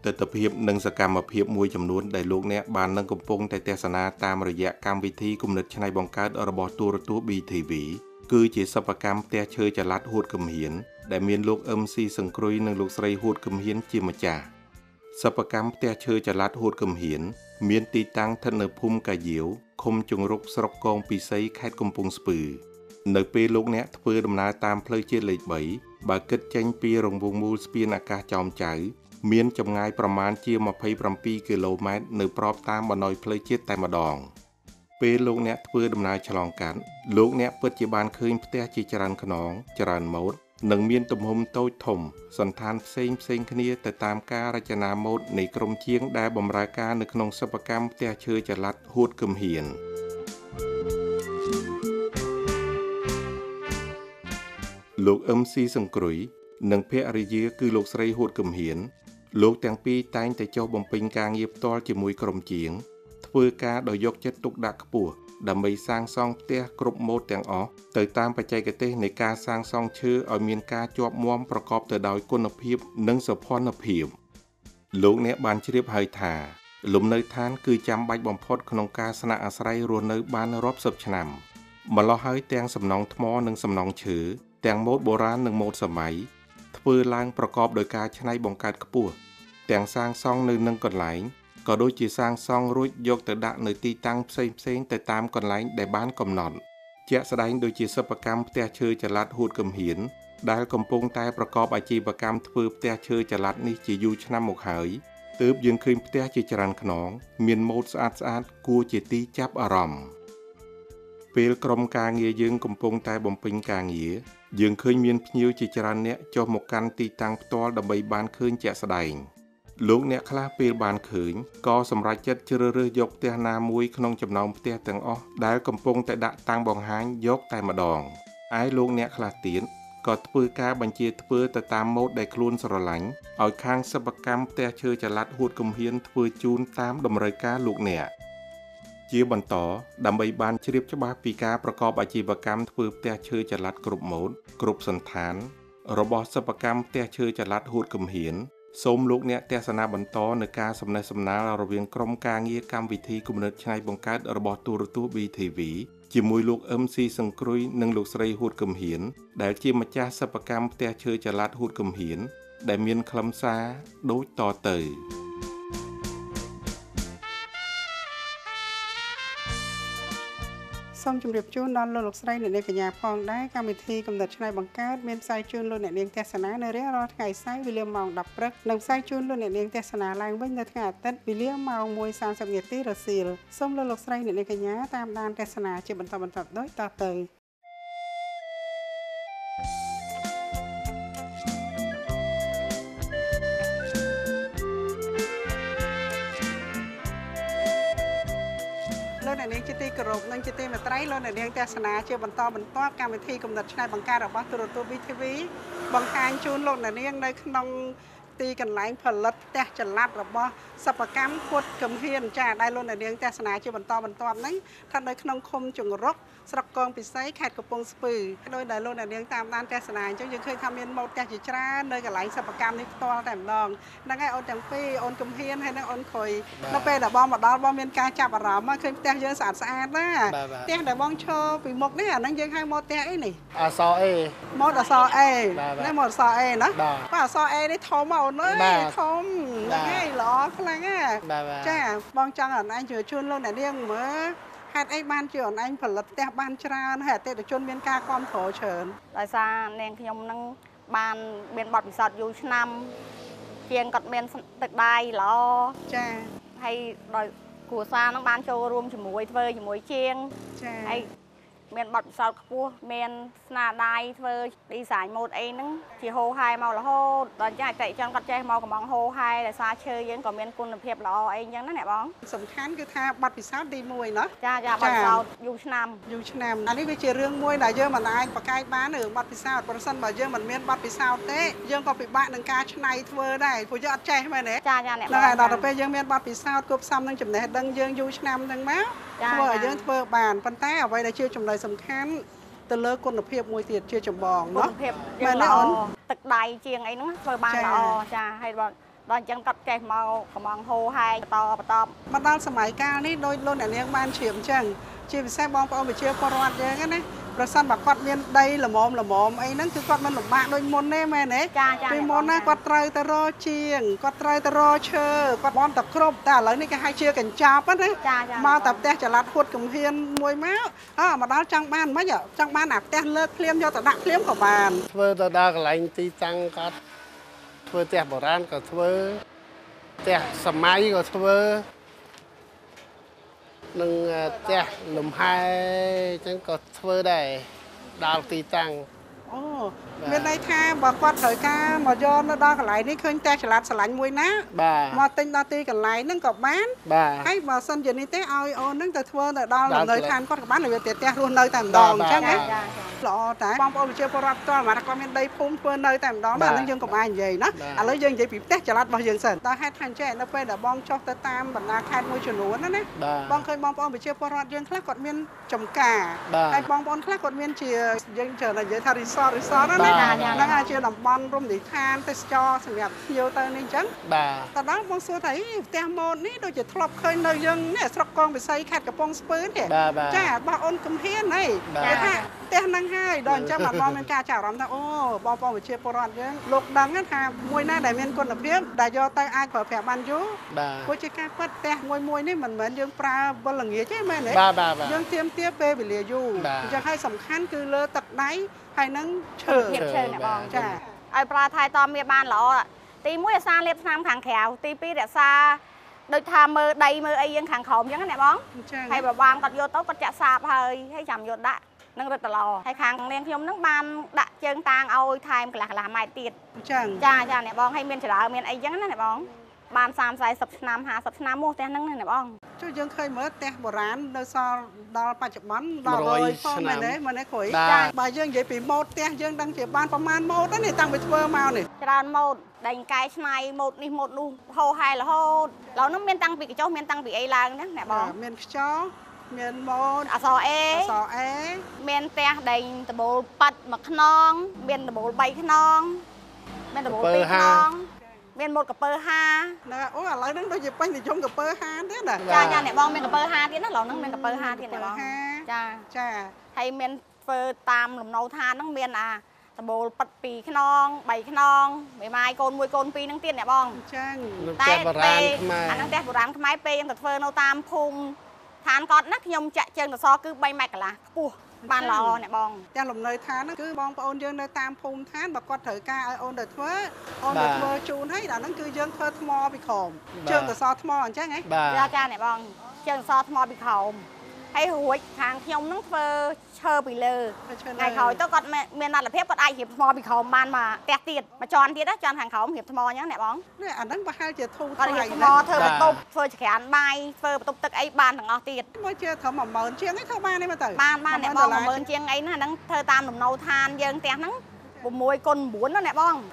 ទិដ្ឋភាពនិងសកម្មភាពមួយចំនួនដែលលោកអ្នកបាននឹងកំពុងតែទស្សនាតាមរយៈកម្មវិធីគំនិតច្នៃបង្កើតរបស់ទូរទស្សន៍ BTV គឺជាសិប្បកម្មផ្ទះឈើចល័តហួតគំហានដែលមានលោកអឹមស៊ីសង្គ្រុយនិងលោកស្រីហួតគំហានជាម្ចាស់សិប្បកម្មផ្ទះឈើចល័តហួតគំហានមានទីតាំងស្ថិតនៅភូមិកាយាវឃុំជង្រុកស្រុកកងពិសីខេត្តកំពង់ស្ពឺនៅពេលលោកអ្នកធ្វើដំណើរតាមផ្លូវជាតិលេខ3បើគិតចេញពីរង្វង់មូលស្ពានអាកាសចោមចៅមានចម្ងាយប្រមាណជា27គីឡូម៉ែត្រនៅប្របតាមបណ្ដោយផ្លូវជាតិតែម្ដងពេលលោកអ្នកធ្វើដំណើរឆ្លងកាត់លោកអ្នកពិតជាបានឃើញផ្ទះជាច្រើនខ្នងច្រើនម៉ូដនិងមានទំហំតូចធំសន្តានផ្សេងគ្នាទៅតាមការរចនាម៉ូដនៃក្រុមជាងដែលបម្រើការនៅក្នុងសិប្បកម្មផ្ទះឈើចល័តហួតគំហានលោកអឹមស៊ីសង្គ្រុយនិងភរិយាគឺលោកស្រីហួតគំហានលោកទាំងពីរតែងតែចុះបំពេញការងារផ្ទាល់ជាមួយក្រុមជាងធ្វើការដោយយកចិត្តទុកដាក់ខ្ពស់ដើម្បីសាងសង់ផ្ទះគ្រប់ម៉ូដទាំងអស់ទៅតាមបច្ចេកទេសនៃការសាងសង់ឈើឲ្យមានការជាប់មាំប្រកបទៅដោយគុណភាពនិងសោភ័ណភាពលោកអ្នកបានជ្រាបហើយថាលំនៅឋានគឺចាំបាច់បំផុតក្នុងការស្នាក់អាស្រ័យរស់នៅបានរាប់សិបឆ្នាំម្ល៉េះហើយទាំងសំណង់ថ្មនិងសំណង់ឈើទាំងម៉ូដបុរាណនិងម៉ូដសម័យធ្វើឡើងប្រកបដោយការច្នៃបង្កើតខ្ពស់ទាំងសាងសង់នៅនឹងកន្លែងក៏ដូចជាសាងសង់រួចយកទៅដាក់នៅទីតាំងផ្សេងទៅតាមកន្លែងដែលបានកំណត់ជាក់ស្ដែងដូចជាសិប្បកម្មផ្ទះឈើចល័តហួតគំហានដែលកំពុងតែប្រកបអាជីវកម្មធ្វើផ្ទះឈើចល័តនេះជាយូរឆ្នាំមកហើយទើបយើងឃើញផ្ទះជាច្រើនខ្នងមានម៉ូដស្អាតគួរជាទីចាប់អារម្មណ៍ពេលក្រុមការងារយើងកំពុងតែបំពេញការងារយើងឃើញមានភ្ញៀវជាច្រើនអ្នកចុះមកកាន់ទីតាំងផ្ទាល់ដើម្បីបានឃើញជាក់ស្ដែងលោកអ្នកខ្លះពេលបានឃើញក៏សម្រេចចិត្តជ្រើសរើសយកផ្ទះណាមួយក្នុងចំណោមផ្ទះទាំងអស់ដែលកំពុងតែដាក់តាំងបង្ហាញយកតែម្ដងឯលោកអ្នកខ្លះទៀតក៏ធ្វើការបញ្ជាធ្វើទៅតាមម៉ូដដែលខ្លួនស្រឡាញ់ឲ្យខាងសិប្បកម្មផ្ទះឈើចល័តហួតគំហានធ្វើជូនតាមតម្រូវការលោកអ្នកជាបន្តដើម្បីបានជ្រាបច្បាស់ពីការប្រកបអាជីវកម្មធ្វើផ្ទះឈើចល័តគ្រប់ម៉ូដគ្រប់សន្តានរបស់សិប្បកម្មផ្ទះឈើចល័តហួតគំហានសូមលោកអ្នកទស្សនាបន្តនៅការសំណេះសំណាលរវាងក្រុមការងារកម្មវិធីគំនិតច្នៃបង្កើតរបស់ទូរទស្សន៍ BTV ជាមួយលោកអឹមស៊ីសង្គ្រុយនិងលោកស្រីហួតគំហានដែលជាម្ចាស់សិប្បកម្មផ្ទះឈើចល័តហួតគំហានដែលមានខ្លឹមសារដូចតទៅសូមជម្រាបជូនដល់លោកស្រីអ្នកនាងកញ្ញាផងដែរកម្មវិធីកំណត់ឆ្នៃបង្កើតមានផ្សាយជូនលោកអ្នកនាងទស្សនានៅរៀងរាល់ថ្ងៃសៅរ៍វេលាម៉ោង 10 ព្រឹកនិងផ្សាយជូនលោកអ្នកនាងទស្សនាឡើងវិញនៅថ្ងៃអាទិត្យវេលាម៉ោង 1:30 នាទីរសៀលសូមលោកស្រីអ្នកនាងកញ្ញាតាមដានទស្សនាជាបន្តបន្ទាប់ដូចតទៅលោកអ្នកនាងជាទីគោរពនិងជាទីមេត្រីលោកអ្នកនាងទស្សនាជាបន្តបន្ទាប់កម្មវិធីកំណត់ឆ្នៃបង្កើតរបស់ទូរទស្សន៍ BTV បង្ហាញជូនលោកអ្នកនាងនៅក្នុងទីកន្លែងផលិតផ្ទះចល័តរបស់សិប្បកម្មហួតគំហានចាដែលលោកអ្នកនាងទស្សនាជាបន្តបន្ទាប់ហ្នឹងស្ថិតនៅក្នុងឃុំជង្រុកស្រុកកងពិសីខេត្តកំពង់ស្ពឺដោយដែលលោកអ្នកនាងតាមដានទស្សនាអញ្ចឹងយើងឃើញថាមានម៉ូដផ្ទះជាច្រើននៅកន្លែងសិប្បកម្មនេះផ្ទាល់តែម្ដងហ្នឹងហើយអូនទាំងពីរអូនគំហានហើយនឹងអូនខុយនៅពេលដែលបងមកដល់បងមានការចាប់អារម្មណ៍ឃើញផ្ទះយើងស្អាតណាផ្ទះដែលបងឈរពីមុខនេះអាហ្នឹងយើងហៅម៉ូដផ្ទះអីនេះអសអេម៉ូដអសអេនេះម៉ូដអសអេណាបាទអសអេនេះធំមកអូនអើយធំហ្នឹងហើយល្អខ្លាំងណាចាបងចង់ឲ្យអនឯងជួយជូនលោកអ្នកនាងមើលហេតុអីបានជាអនឯងផលិតផ្ទះបានច្រើនហើយអតិថិជនមានការគាំទ្រច្រើនដោយសារនាងខ្ញុំនឹងបានមានបទពិសោធន៍យូរឆ្នាំជាងគាត់មានទឹកដៃល្អចាហើយដោយគ្រួសារនឹងបានចូលរួមជាមួយធ្វើជាមួយជាងចាហើយមានបទពិសោធន៍ខ្ពស់មានស្នាដៃធ្វើ design ម៉ូដអីហ្នឹងជាហូរហែមករហូតដល់អញ្ចឹងអតិថិជនគាត់ចេះមកកំងហូរហែដោយសារឈើយើងក៏មានគុណភាពល្អអីអញ្ចឹងណាអ្នកបងសំខាន់គឺថាបទពិសោធន៍ទី1ណាចាបទពិសោធន៍យូរឆ្នាំអានេះវាជារឿងមួយដែលយើងមិនអាចប្រកែកបានរឿងបទពិសោធន៍ប្រសិនបើយើងមិនមានបទពិសោធន៍ទេយើងក៏ពិបាកនឹងការច្នៃធ្វើដែរព្រោះយើងអត់ចេះមែនទេចាអ្នកបងដល់ទៅពេលយើងមានបទពិសោធន៍គប់ផ្សំនឹងចំណេះដឹងយើងយូរឆ្នាំហ្នឹងមកធ្វើឲ្យយើងធ្វើបានប៉ុន្តែអ្វីដែលជាចំណុចសំខាន់ទៅលើគុណភាពមួយទៀតជាចម្បងគុណភាពយើងល្អទឹកដៃជាងអីហ្នឹងធ្វើបានល្អចាហើយដល់អញ្ចឹងគាត់ចេះមកកំងហូរហើយបន្តមកដល់សម័យកាលនេះដោយលោកអ្នកនាងបានជ្រាបអញ្ចឹងជាពិសេសបងប្អូនប្រជាពលរដ្ឋយើងណាប្រសិនបើគាត់មានដីល្មមអីហ្នឹងគឺគាត់មិនលំបាកដូចមុនទេមែនទេពីមុនណាគាត់ត្រូវទៅរកជាងគាត់ត្រូវទៅរកឈើគាត់បន់តែគ្រប់តែឥឡូវនេះគេហៅជាកញ្ចប់ណាមកតែផ្ទះចល័តហួតកំហៀនមួយមកមកដល់ចង់បានមិនចង់បានអាផ្ទះលើកភ្លាមយកទៅដាក់ភ្លាមក៏បានធ្វើទៅដល់កន្លែងទីតាំងគាត់ធ្វើផ្ទះបុរាណក៏ធ្វើផ្ទះសម័យក៏ធ្វើនឹងផ្ទះលំហែអញ្ចឹងក៏ធ្វើដែរដល់ទីតាំងអូមានន័យថាបើគាត់ត្រូវការមកយកនៅដល់កន្លែងនេះឃើញផ្ទះចល័តស្រឡាញ់មួយណាមកទិញដល់ទីកន្លែងហ្នឹងក៏បានហើយបើសិនជានេះទេឲ្យអូនហ្នឹងទៅធ្វើទៅដល់លំនៅឋានគាត់ក៏បានវាផ្ទះរស់នៅតែម្ដងអញ្ចឹងណាល្អតែបងប្អូនប្រជាពលរដ្ឋផ្ទាល់មកគាត់មានដីភូមិធ្វើនៅតែម្ដងអាហ្នឹងយើងកុំអាយនិយាយណាឥឡូវយើងនិយាយពីផ្ទះចល័តរបស់យើងសិនតើហេតុថាអញ្ចឹងនៅពេលដែលបងចុះទៅតាមបណ្ដាខេត្តមួយចំនួនណាបងឃើញបងប្អូនប្រជាពលរដ្ឋយើងខ្លះគាត់មានចំការហើយបងប្អូនខ្លះគាត់មានជាយើងច្រើននិយាយថា resort ហ្នឹងហ្នឹងអាចជាតំបន់រមណីយដ្ឋានទេសចរសម្រាប់ភ្ញៀវទៅនេះអញ្ចឹងតើដល់បងសួរថាផ្ទះម៉ូដនេះដូចជាធ្លាប់ឃើញនៅយើងនេះស្រុកកងវិស័យខេត្តកំពង់ស្ពឺទេចាបងអូនកំហៀនហីគេថាផ្ទះហ្នឹងហើយដល់អញ្ចឹងបងមានការចាប់អារម្មណ៍ថាអូបងប្អូនប្រជាពលរដ្ឋយើងលោកដឹងថាមួយណាដែលមានគុណភាពដែលយកទៅអាចប្រើប្រាស់បានយូរព្រោះជាការពិតផ្ទះមួយនេះមិនមែនយើងប្រើវលល្ងាចទេមែនទេយើងទៀមទាពេលវេលាយូរអញ្ចឹងហើយសំខាន់គឺលើទឹកដៃហើយនឹងឈើភាពឈើណាបងចាឲ្យប្រើថែទាំវាបានល្អទី1រក្សាលាបថ្នាំខាងក្រៅទី2រក្សាដូចថាមើលដីមើលអីយើងខាងក្រោមអញ្ចឹងណាបងហើយបើបានគាត់យកទៅគាត់ចាក់សាបហើយចាំយកដាក់នឹងរឹតតឡហើយខាងនាងខ្ញុំនឹងបានដាក់ជើងតាងឲ្យថែមកន្លះម៉ែត្រទៀតអញ្ចឹងចាអ្នកបងហើយមានចរើមានអីអញ្ចឹងណាអ្នកបងបាន30 40ឆ្នាំ50ឆ្នាំមកផ្ទះហ្នឹងណាបងជួយយើងឃើញមើលផ្ទះបុរាណនៅសល់ដល់បច្ចុប្បន្នដល់100ផងមែនទេគ្រួយចាបើយើងនិយាយពីម៉ូដផ្ទះយើងដឹងជាបានប្រមាណម៉ូដនេះតាំងពីធ្វើមកនេះច្រើនម៉ូដដេញកែច្នៃម៉ូដនេះម៉ូដនោះហោហែរហូតឥឡូវហ្នឹងមានតាំងពីកញ្ចុះមានតាំងពីអីឡើងណាអ្នកបងមានខ្យល់មានម៉ូដអសអេមានផ្ទះដេញដបូលប៉ាត់មួយខ្នងមានដបូល3ខ្នងមានដបូល2ខ្នងមានម៉ូដកពើហាណាអូឥឡូវហ្នឹងដូចជាពេញនិយមកពើហាទៀតណាចាអ្នកបងមានកពើហាទៀតណាឥឡូវហ្នឹងមានកពើហាទៀតអ្នកបងចាហើយមានធ្វើតាមលំនៅឋានហ្នឹងមានដបូលប៉ាត់2ខ្នង3ខ្នងមេម៉ាយកូន1កូន2ហ្នឹងទៀតអ្នកបងអញ្ចឹងតែបុរាណខ្មែរអាហ្នឹងផ្ទះបុរាណខ្មែរពេលយើងទៅធ្វើនៅតាមភូមិឋានគាត់ណាខ្ញុំចាក់ជើងសសរគឺ3ម៉ែត្រកន្លះខ្ពស់បានល្អអ្នកបងទាំងលំនៅឋានហ្នឹងគឺបងប្អូនយើងនៅតាមភូមិឋានបើគាត់ត្រូវការឲ្យអូនទៅធ្វើអូនទៅធ្វើជូនហើយដល់ហ្នឹងគឺយើងធ្វើថ្មពីក្រោមជើងសសរថ្មអញ្ចឹងហ៎ចាអ្នកបងជើងសសរថ្មពីក្រោមហើយរួចខាងខ្ញុំហ្នឹងធ្វើឈើពីលើថ្ងៃក្រោយទៅគាត់មានលទ្ធភាពគាត់អាចរៀបថ្មពីក្រោមបានមកផ្ទះទៀតមួយជាន់ទៀតណាជាន់ខាងក្រោមរៀបថ្មអញ្ចឹងអ្នកបងនេះអាហ្នឹងប្រហែលជាធូរថ្លៃណាស់ថ្មធ្វើបន្ទប់ធ្វើចក្រានបាយធ្វើបន្ទប់ទឹកអីបានទាំងអស់ទៀតមកជាត្រឹម10000ជាងឯងធ្វើបានទេមើលទៅបានអ្នកបង10000ជាងអីណាហ្នឹងធ្វើតាមលំនៅឋានយើងផ្ទះហ្នឹង6x9ណាអ្នកបង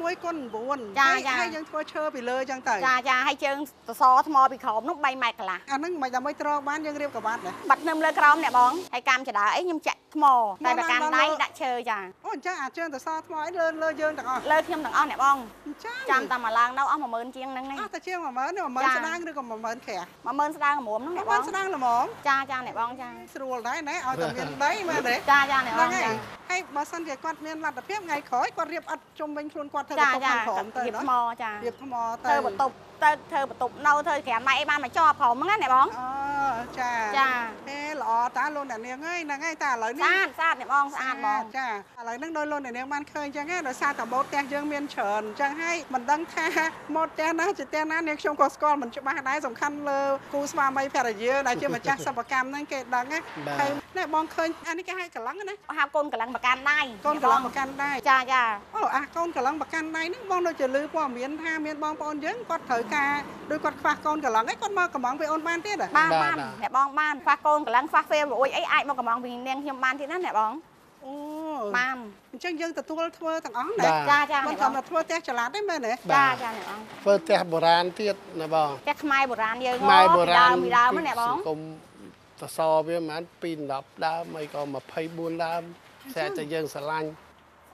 6x9ហើយយើងធ្វើឈើពីលើអញ្ចឹងទៅចាហើយជើងសសរថ្មពីក្រោមនោះ3ម៉ែត្រកន្លះអាហ្នឹងមិនដើម្បីត្រង់បានយើងរៀបក្បាត់ដែរបាត់ខ្ញុំលើក្រោមអ្នកបងហើយកម្មចដើអីខ្ញុំចាក់ថ្មតែប្រកាន់ដៃដាក់ឈើចាអូអញ្ចឹងអាជើងសសរថ្មអីលើយើងទាំងអស់លើខ្ញុំទាំងអស់អ្នកបងអញ្ចឹងចាំតែមកឡើងនៅអស់10000ជាងហ្នឹងអស់តែជាង10000ស្ដាងឬក៏10000ក្រាស់ 10000ស្ដាងល្មមហ្នឹងអ្នកបងស្ដាងល្មមចាអ្នកបងចាស្រួលដែរណាឲ្យតែមានដីមែនទេចាអ្នកបងចាហើយបើសិនជាគាត់មានលទ្ធភាពថ្ងៃក្រោយគាត់រៀបអត់ជុំវិញខ្លួនគាត់ធ្វើបន្ទប់ខាងក្រោមទៅរៀបថ្មចារៀបថ្មទៅធ្វើបន្ទប់ទៅធ្វើបន្ទប់នៅធ្វើក្រាមម៉ៃអីបានមកជាប់ក្រោមហ្នឹងណាអ្នកបងអូចាល្អតាលោកអ្នកនាងអើយហ្នឹងហើយតែឥឡូវនេះស្អាតអ្នកបងស្អាតបងចាឥឡូវហ្នឹងដោយលោកអ្នកនាងបានឃើញអញ្ចឹងដោយសារតែម៉ូដផ្ទះយើងមានច្រើនអញ្ចឹងហើយមិនដឹងថាម៉ូដផ្ទះណាជាផ្ទះណានាងខ្ញុំក៏ស្គាល់មិនច្បាស់ដែរសំខាន់លើគូស្វាមីភរិយាដែលជាម្ចាស់សិប្បកម្មហ្នឹងគេដឹងណាហើយនេះបងឃើញអានេះគេហៅកលឹងណាហៅកូនកលឹងបកាន់ដៃកូនកលឹងបកាន់ដៃចាអូកូនកលឹងបកាន់ដៃហ្នឹងបងដូចជាលឺព័ត៌មានថាមានបងប្អូនយើងគាត់ត្រូវការដោយគាត់ខ្វះកូនកលឹងអីគាត់មកកំងពីអូនបានទៀតបានអ្នកបងបានខ្វះកូនកលឹងខ្វះហ្វេរួយអីអាចមកកំងពីនាងខ្ញុំបានទៀតណាអ្នកបងអូបានអញ្ចឹងយើងទទួលធ្វើទាំងអស់ណាចាមិនត្រឹមតែធ្វើផ្ទះចល័តទេមែនទេចាអ្នកបងធ្វើផ្ទះបុរាណទៀតណាបងផ្ទះខ្មែរបុរាណយើងខ្មែរបុរាណដើមអ្នកបងគុំសសរវាប្រហែល210ដើមអីក៏24ដើមស្អាតតែយើងស្រឡាញ់អូ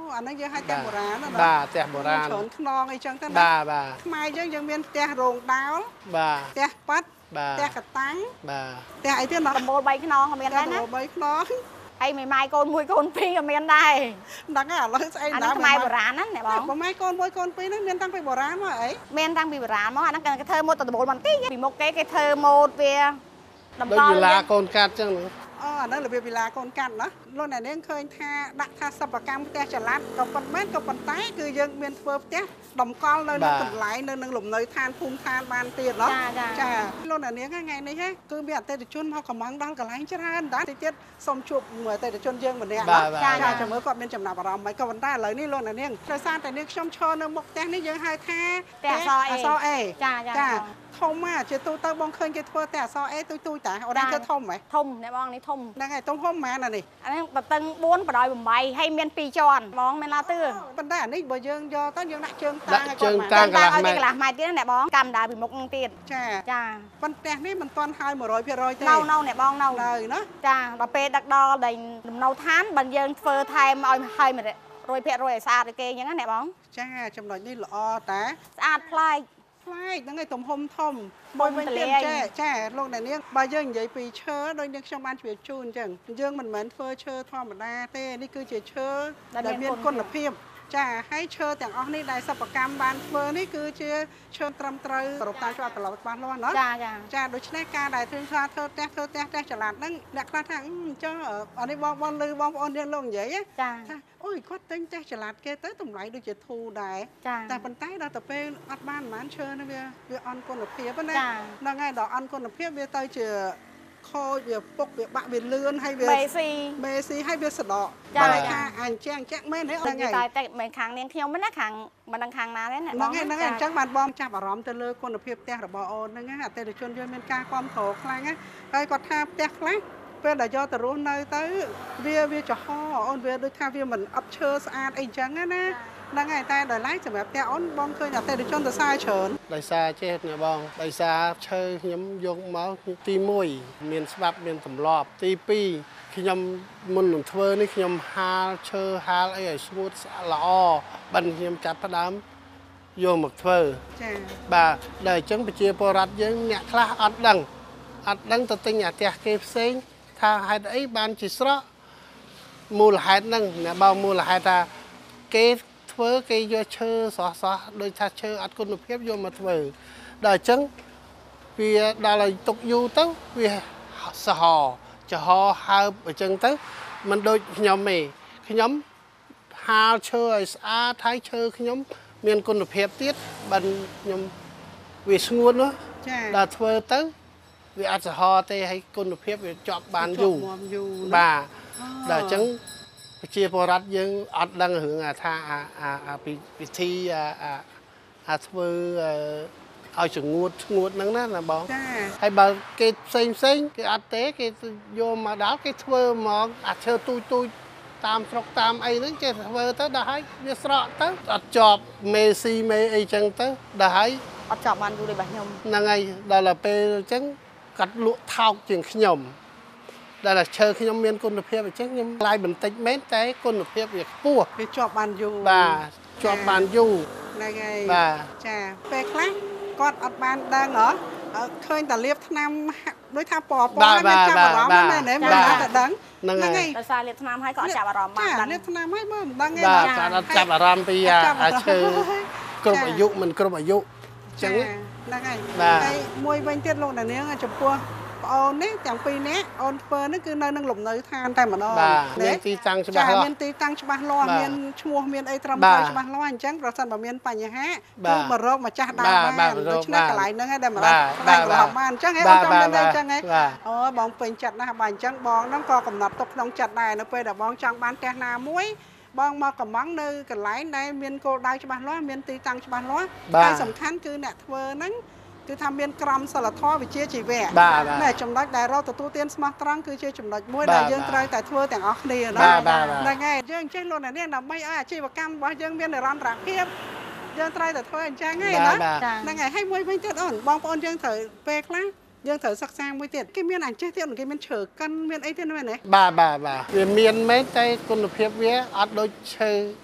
អានេះយើងឲ្យផ្ទះបុរាណណាបាទផ្ទះបុរាណច្រើនខ្នងអីចឹងទៅណាបាទខ្មែរយើងមានផ្ទះរោងដោលបាទផ្ទះប៉ាត់បាទផ្ទះកតាំងបាទផ្ទះអីទៀតណាដំបូល3ខ្នងក៏មានដែរណា 3ខ្នងហើយមួយម៉ាយកូន1កូន2ក៏មានដែរដឹងហើយឥឡូវស្អីអាហ្នឹងខ្មែរបុរាណណាអ្នកបងបងម៉ែកូន1កូន2ហ្នឹងមានតាំងពីបុរាណមកអីមានតាំងពីបុរាណមកអាហ្នឹងគេធ្វើម៉ូតដំបូលបន្តិចពីមុខគេធ្វើម៉ូតវាដំដូចតល់វិឡាកូនកាត់ចឹងអូអាហ្នឹងរបៀបវិឡាកូនកាត់ណាលោកអ្នកនាងឃើញថាដាក់ថាសិប្បកម្មផ្ទះចល័តក៏ប៉ុន្តែក៏ប៉ុន្តែគឺយើងមានធ្វើផ្ទះតម្កល់នៅក្នុងកន្លែងនៅនឹងលំនៅឋានភូមិឋានបានទៀតណាចាលោកអ្នកនាងថ្ងៃនេះគឺមានអតិថិជនមកកំងដល់កន្លែងច្រើនតែតិចទៀតសូមជួបមួយអតិថិជនយើងម្នាក់ណាចាចាំមើលគាត់មានចំណាប់អារម្មណ៍មិនក៏ប៉ុន្តែឥឡូវនេះលោកអ្នកនាងត្រូវសារតែនាងខ្ញុំឈរនៅមុខផ្ទះនេះយើងហៅថាផ្ទះអសអេចាធំមកជាទូទៅបងឃើញគេធ្វើតែអសអេទូទូតាអូនគេធំហ៎ធំអ្នកបងនេះធំហ្នឹងហើយទំហំប៉ុន្មានអានេះអានេះតតឹង4បដ 8ហើយមាន2ជាន់បងមានណាទឿប៉ុន្តែអានេះបើយើងយកទៅយើងដាក់ជើងតាំងដាក់ជើងតាំងកន្លះម៉ែត្រទៀតអ្នកបងកម្មដើរពីមុខទៀតចាចាប៉ុន្តែនេះមិនទាន់ហើយ 100% ទេនៅអ្នកបងនៅនៅណាចាដល់ពេលដឹកដល់ដេញលំនៅឋានបើយើងធ្វើថែមឲ្យហើយ100%ឲ្យស្អាតគេអញ្ចឹងណាអ្នកបងចាចំណុចនេះល្អតាស្អាតប្លែកផ្លែកហ្នឹងឯងទំហំធំមួយវិញទៀតចាលោកអ្នកនាងបើយើងនិយាយពីឈើដូចនាងខ្ញុំបានជម្រាបជូនអញ្ចឹងយើងមិនមែនធ្វើឈើធម្មតាទេនេះគឺជាឈើដែលមានគុណភាពចាហើយឈើទាំងអស់នេះដែលសិប្បកម្មបានធ្វើនេះគឺជាឈើត្រឹមត្រូវប្រកបតាមច្បាប់ត្រឡប់ច្បាស់លាស់ណា ចាដូច្នេះការដែលធ្វើផ្ទះចល័តហ្នឹងអ្នកខ្លះថាចុះអានេះបងលឺបងប្អូនយើងលោកនិយាយចាថាអូយគាត់ទិញផ្ទះចល័តគេទៅតម្លៃដូចជាធូរដែរចាតែប៉ុន្តែដល់ទៅពេលអត់បានប្រហែលឈើហ្នឹងវាអន់គុណភាពណាចាហ្នឹងហើយដល់អន់គុណភាពវាទៅជាខូចវាពុកវាបាក់វាលឿនហើយវា មេស៊ីហើយវាសដកចាតែថាអញ្ចឹងមែនទេអត់ហ្នឹងហើយតែមិនខាងនាងខ្ញុំណាខាងមិនដឹងខាងណាទេអ្នកបងហ្នឹងហើយអញ្ចឹងបានបងចាប់អារម្មណ៍ទៅលើគុណភាពផ្ទះរបស់អូនហ្នឹងណាអតិថិជនយើងមានការគាំទ្រខ្លាំងណាហើយគាត់ថាផ្ទះខ្លះពេលដែលយកទៅរស់នៅទៅវាចំហអូនវាដូចថាវាមិនអត់ឈើស្អាតអីចឹងណាហ្នឹងហើយតែដល់ឡែកសម្រាប់ផ្ទះអូនបងឃើញអតិថិជនទៅសារច្រើនដោយសារចេះណាបងដោយសារឈើខ្ញុំយកមកទី1មានស្បាប់មានទម្លាប់ទី2ខ្ញុំមុននឹងធ្វើនេះខ្ញុំហាលឈើហាលអីឲ្យស្ងួតស្អាតល្អបានខ្ញុំចាប់ផ្ដើមយកមកធ្វើចាបាទដែលអញ្ចឹងប្រជាពលរដ្ឋយើងអ្នកខ្លះអត់ដឹងទៅទិញអាផ្ទះគេផ្សេងថាហេតុអីបានជាស្រកមូលហេតុហ្នឹងណាបើមូលហេតុថាគេធ្វើគេយកឈើស្រស់ដូចថាឈើអត់គុណភាពយកមកធ្វើដល់អញ្ចឹងវាដល់ឲ្យទុកយូរទៅវាសហចំហហើបអញ្ចឹងទៅមិនដូចខ្ញុំទេខ្ញុំហាលឈើឲ្យស្អាតហើយឈើខ្ញុំមានគុណភាពទៀតបានខ្ញុំវាស្ងួតនោះចាដល់ធ្វើទៅវាអត់សហទេហើយគុណភាពវាជាប់បានយូរ បាទដល់អញ្ចឹងប្រជាពលរដ្ឋយើងអត់ដឹងរឿងថាអាពិធីអាធ្វើឲ្យស្ងួតហ្នឹងណាបងចាហើយបើគេផ្សេងគេអត់ទេគេយកមកដល់គេធ្វើមកអាឈើទូចតាមស្រុកតាមអីហ្នឹងគេធ្វើទៅដល់ហើយវាស្រកទៅអត់ជាប់មេស៊ីមេអីចឹងទៅដល់ហើយអត់ចាប់បានយូរដូចរបស់ខ្ញុំហ្នឹងហើយដល់ពេលអញ្ចឹងកាត់លក់ថោកជាងខ្ញុំដែលឈើខ្ញុំមានគុណភាពអញ្ចឹងខ្ញុំថ្លៃបន្តិចមែនតែគុណភាពវាខ្ពស់វាជាប់បានយូរបាទជាប់បានយូរហ្នឹងហើយបាទចាពេលខ្លះគាត់អត់បានដឹងហ៎ឃើញតែលាបថ្នាំដូចថាពណ៌មានចាប់អារម្មណ៍មែនទេមិនអត់តែដឹងហ្នឹងហើយដោយសារលាបថ្នាំហើយក៏អត់ចាប់អារម្មណ៍បានចាលាបថ្នាំហើយមើលមិនដឹងទេបាទគាត់អត់ចាប់អារម្មណ៍ពីអាឈើគ្រប់អាយុមិនគ្រប់អាយុអញ្ចឹងហ្នឹងហើយបាទហើយមួយវិញទៀតលោកតានាងចំពោះប្អូននេះទាំងពីរនាក់អូនធ្វើនេះគឺនៅនឹងលំនៅឋានតែម្ដងបាទមានទីតាំងច្បាស់លាស់មានទីតាំងច្បាស់លាស់បាទមានឈ្មោះមានអីត្រឹមបាទត្រូវច្បាស់លាស់អញ្ចឹងប្រសិនបើមានបញ្ហាបាទគឺមករកម្ចាស់ដើមបាទបានបាទដូច្នេះបាទកន្លែងហ្នឹងឯងដែលមកបាទបាទបាទរកបានអញ្ចឹងឯងបាអូទនចង់មានអីបាទអញ្ចឹងឯងបាទអូបងពេញចិត្តណាស់បើអញ្ចឹងបងហ្នឹងក៏កំណត់ទុកក្នុងចិត្តដែរនៅពេលដែលបងចង់បានផ្ទះណាមួយបងមកកំងនៅកន្លែងដែលមានគោលដៅច្បាស់លាស់មានទីតាំងច្បាស់លាស់បាទហើយសំខាន់គឺអ្នកធ្វើហ្នឹងគឺថាមានក្រមសីលធម៌វិជ្ជាជីវៈបាទបាទណែចំណុចដែលរកទទួលទានស្មោះត្រង់គឺជាចំណុចមួយបាទដែលយើងត្រូវតែធ្វើទាំងអស់គ្នាណាបាទបាទបាទហ្នឹងហើយយើងចេះលោកអ្នកនាងដើម្បីឲ្យអាជីវកម្មរបស់យើងមាននិរន្តរភាពយើងត្រូវតែធ្វើអញ្ចឹងឯងណាបាទហ្នឹងហើយហើយមួយវិញទៀតអូនបងប្អូនយើងត្រូវពេលខ្លះយើងត្រូវសិក្សាមួយទៀតគេមានអញ្ចេះទៀតគេមានឈើកិនមានអីទៀតមែនទេបាទវាមានមែនតែគុណភាពវាអត់ដូចឈើ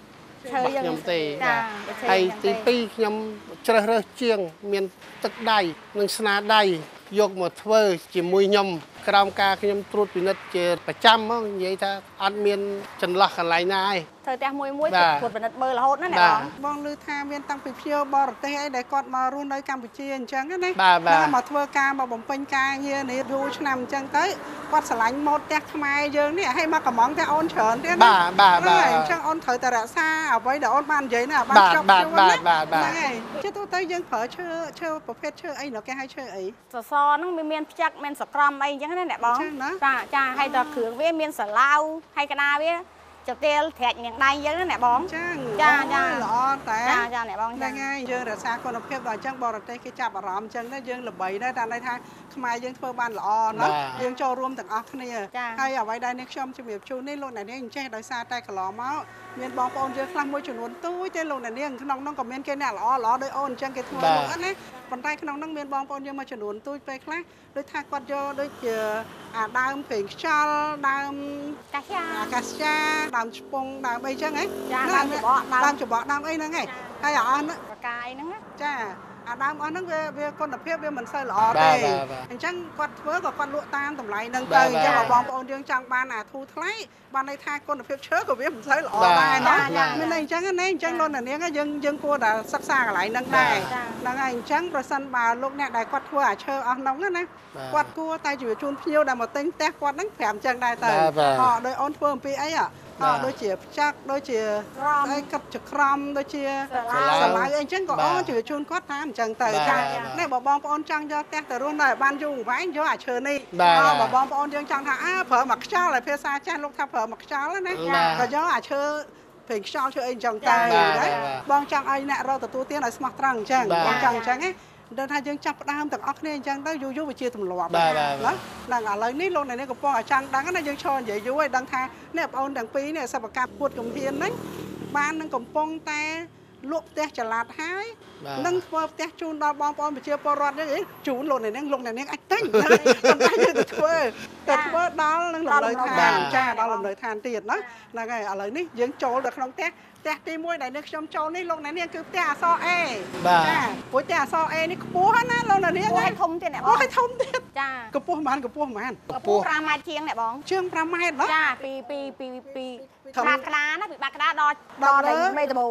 ឈើយើងខ្ញុំទេចាហើយទី2ខ្ញុំជ្រើសរើសជាងមានទឹកដៃនិងស្នាដៃយកមកធ្វើជាមួយខ្ញុំក្រោមការខ្ញុំត្រួតពិនិត្យជាប្រចាំមកនិយាយថាអត់មានចន្លោះកន្លែងណាឯងធ្វើផ្ទះមួយត្រួតពិនិត្យមើលរហូតណាអ្នកបងបងឮថាមានតាំងពីភ្ញៀវបរទេសអីដែលគាត់មករស់នៅកម្ពុជាអញ្ចឹងណាបាទមកធ្វើការមកបំពេញការងារនេះយូរឆ្នាំអញ្ចឹងទៅគាត់ឆ្លាញ់ម៉ូដផ្ទះខ្មែរយើងនេះឲ្យមកកំងផ្ទះអូនច្រើនទៀតណាបាទអញ្ចឹងអូនត្រូវតែរក្សាអ្វីដែលអូនបាននិយាយណាបានចប់ជួនណាហ្នឹងហើយជិះទៅយើងប្រើឈើប្រភេទឈើអីនោះគេហៅឈើអីសសរហ្នឹងមានផ្ចឹកមានសក្រំអីអញ្ចឹងណាអ្នកបងចឹងណាចាហើយដល់គ្រឿងវាមានសាឡាវហើយកណាវាចទាលត្រាច់នាងដៃអញ្ចឹងណាអ្នកបងចឹងចាល្អតែចាអ្នកបងហ្នឹងហើយយើងរក្សាគុណភាពដល់អញ្ចឹងបរទេសគេចាប់អារម្មណ៍អញ្ចឹងទៅយើងល្បីដែរតែន័យថាខ្មែរយើងធ្វើបានល្អណាយើងចូលរួមទាំងអស់គ្នាហើយអ្វីដែលនេះខ្ញុំជំរាបជូននេះលោកអ្នកនាងចេះដោយសារតែកន្លងមកមានបងប្អូនយើងខ្លះមួយចំនួនទូចទេលោកអ្នកនាងក្នុងនោះក៏មានគេអ្នកល្អដោយអូនអញ្ចឹងគេធ្វើមកអត់ណាប៉ុន្តែក្នុងនោះមានបងប្អូនយើងមួយចំនួនទូចពេលខ្លះដូចថាគាត់យកដូចជាអាដើមព្រេងខ្យល់ដើមកាសយ៉ាអាកាសយ៉ាដើមឆ្ពង់ដើមអីចឹងហ៎ចាដើមច្បកដើមច្បកដើមអីហ្នឹងហ៎ហើយអាអស់ហ្នឹងប្រកាយហ្នឹងណាចាអាដើមអស់ហ្នឹងវាគុណភាពវាមិនសូវល្អទេអញ្ចឹងគាត់ធ្វើក៏គាត់លក់តាមតម្លៃហ្នឹងទៅអញ្ចឹងបងប្អូនយើងចង់បានអាធូរថ្លៃបានន័យថាគុណភាពឈើក៏វាមិនសូវល្អដែរណាមានន័យអញ្ចឹងណាអញ្ចឹងលោកអ្នកនាងយើងគួរតែសិក្សាកន្លែងហ្នឹងដែរហ្នឹងហើយអញ្ចឹងប្រសិនបើលោកអ្នកដែលគាត់ធ្វើអាឈើអស់ហ្នឹងណាគាត់គួរតែជម្រាបជូនភ្ញៀវដែលមកទិញផ្ទះគាត់ហ្នឹងប្រាប់អញ្ចឹងដែរទៅដោយអូនធ្វើអំពីអីដូចជាផ្ចឹកដូចជាអីកាត់ចក្រមដូចជាសាឡាវអីចឹងក៏អូនជឿជូនគាត់តាមអញ្ចឹងទៅចានេះបើបងប្អូនចង់យកផ្ទះទៅរស់នៅឲ្យបានយូរអង្វែងយកអាឈើនេះបើបងប្អូនយើងចង់ថាប្រើមកខ្យល់ឲ្យភាសាចាស់លោកថាប្រើមកខ្យល់ណាក៏យកអាឈើព្រេងខ្យល់ឈើអីអញ្ចឹងទៅបងចង់ឲ្យអ្នករកទទួលទានឲ្យស្មោះត្រង់អញ្ចឹងបងចង់អញ្ចឹងណាដល់ថាយើងចាប់ផ្ដើមទាំងអស់គ្នាអញ្ចឹងទៅយូរវាជាទម្លាប់ណាដល់ឥឡូវនេះលោកអ្នកនេះកំពុងតែចង់ដឹងណាយើងឈរនិយាយយូរឲ្យដឹងថាអ្នកបងអូនទាំងពីរនេះសិប្បកម្មពួតកំហៀនហ្នឹងបាននឹងកំពុងតែលក់ផ្ទះចល័តហើយនឹងធ្វើផ្ទះជូនដល់បងប្អូនប្រជាពលរដ្ឋយើងជូនលោកអ្នកនាងអាចទិញប៉ុន្តែយើងទៅធ្វើដល់នឹងលំនៅឋានចាដល់លំនៅឋានទៀតណាហ្នឹងហើយឥឡូវនេះយើងចូលទៅក្នុងផ្ទះទី1ដែលនេះខ្ញុំចូលនេះលោកអ្នកនាងគឺផ្ទះអសអេចាព្រោះផ្ទះអសអេនេះខ្ពស់ណាលោកអ្នកនាងហើយធំទៀតអ្នកបងធំទៀតចាកម្ពស់ប៉ុន្មានកម្ពស់ 5ម៉ែត្រជាងអ្នកបងជាង5ម៉ែត្រណាចាពីបាតក្តារណាពីបាតក្តារដល់មេត្បូល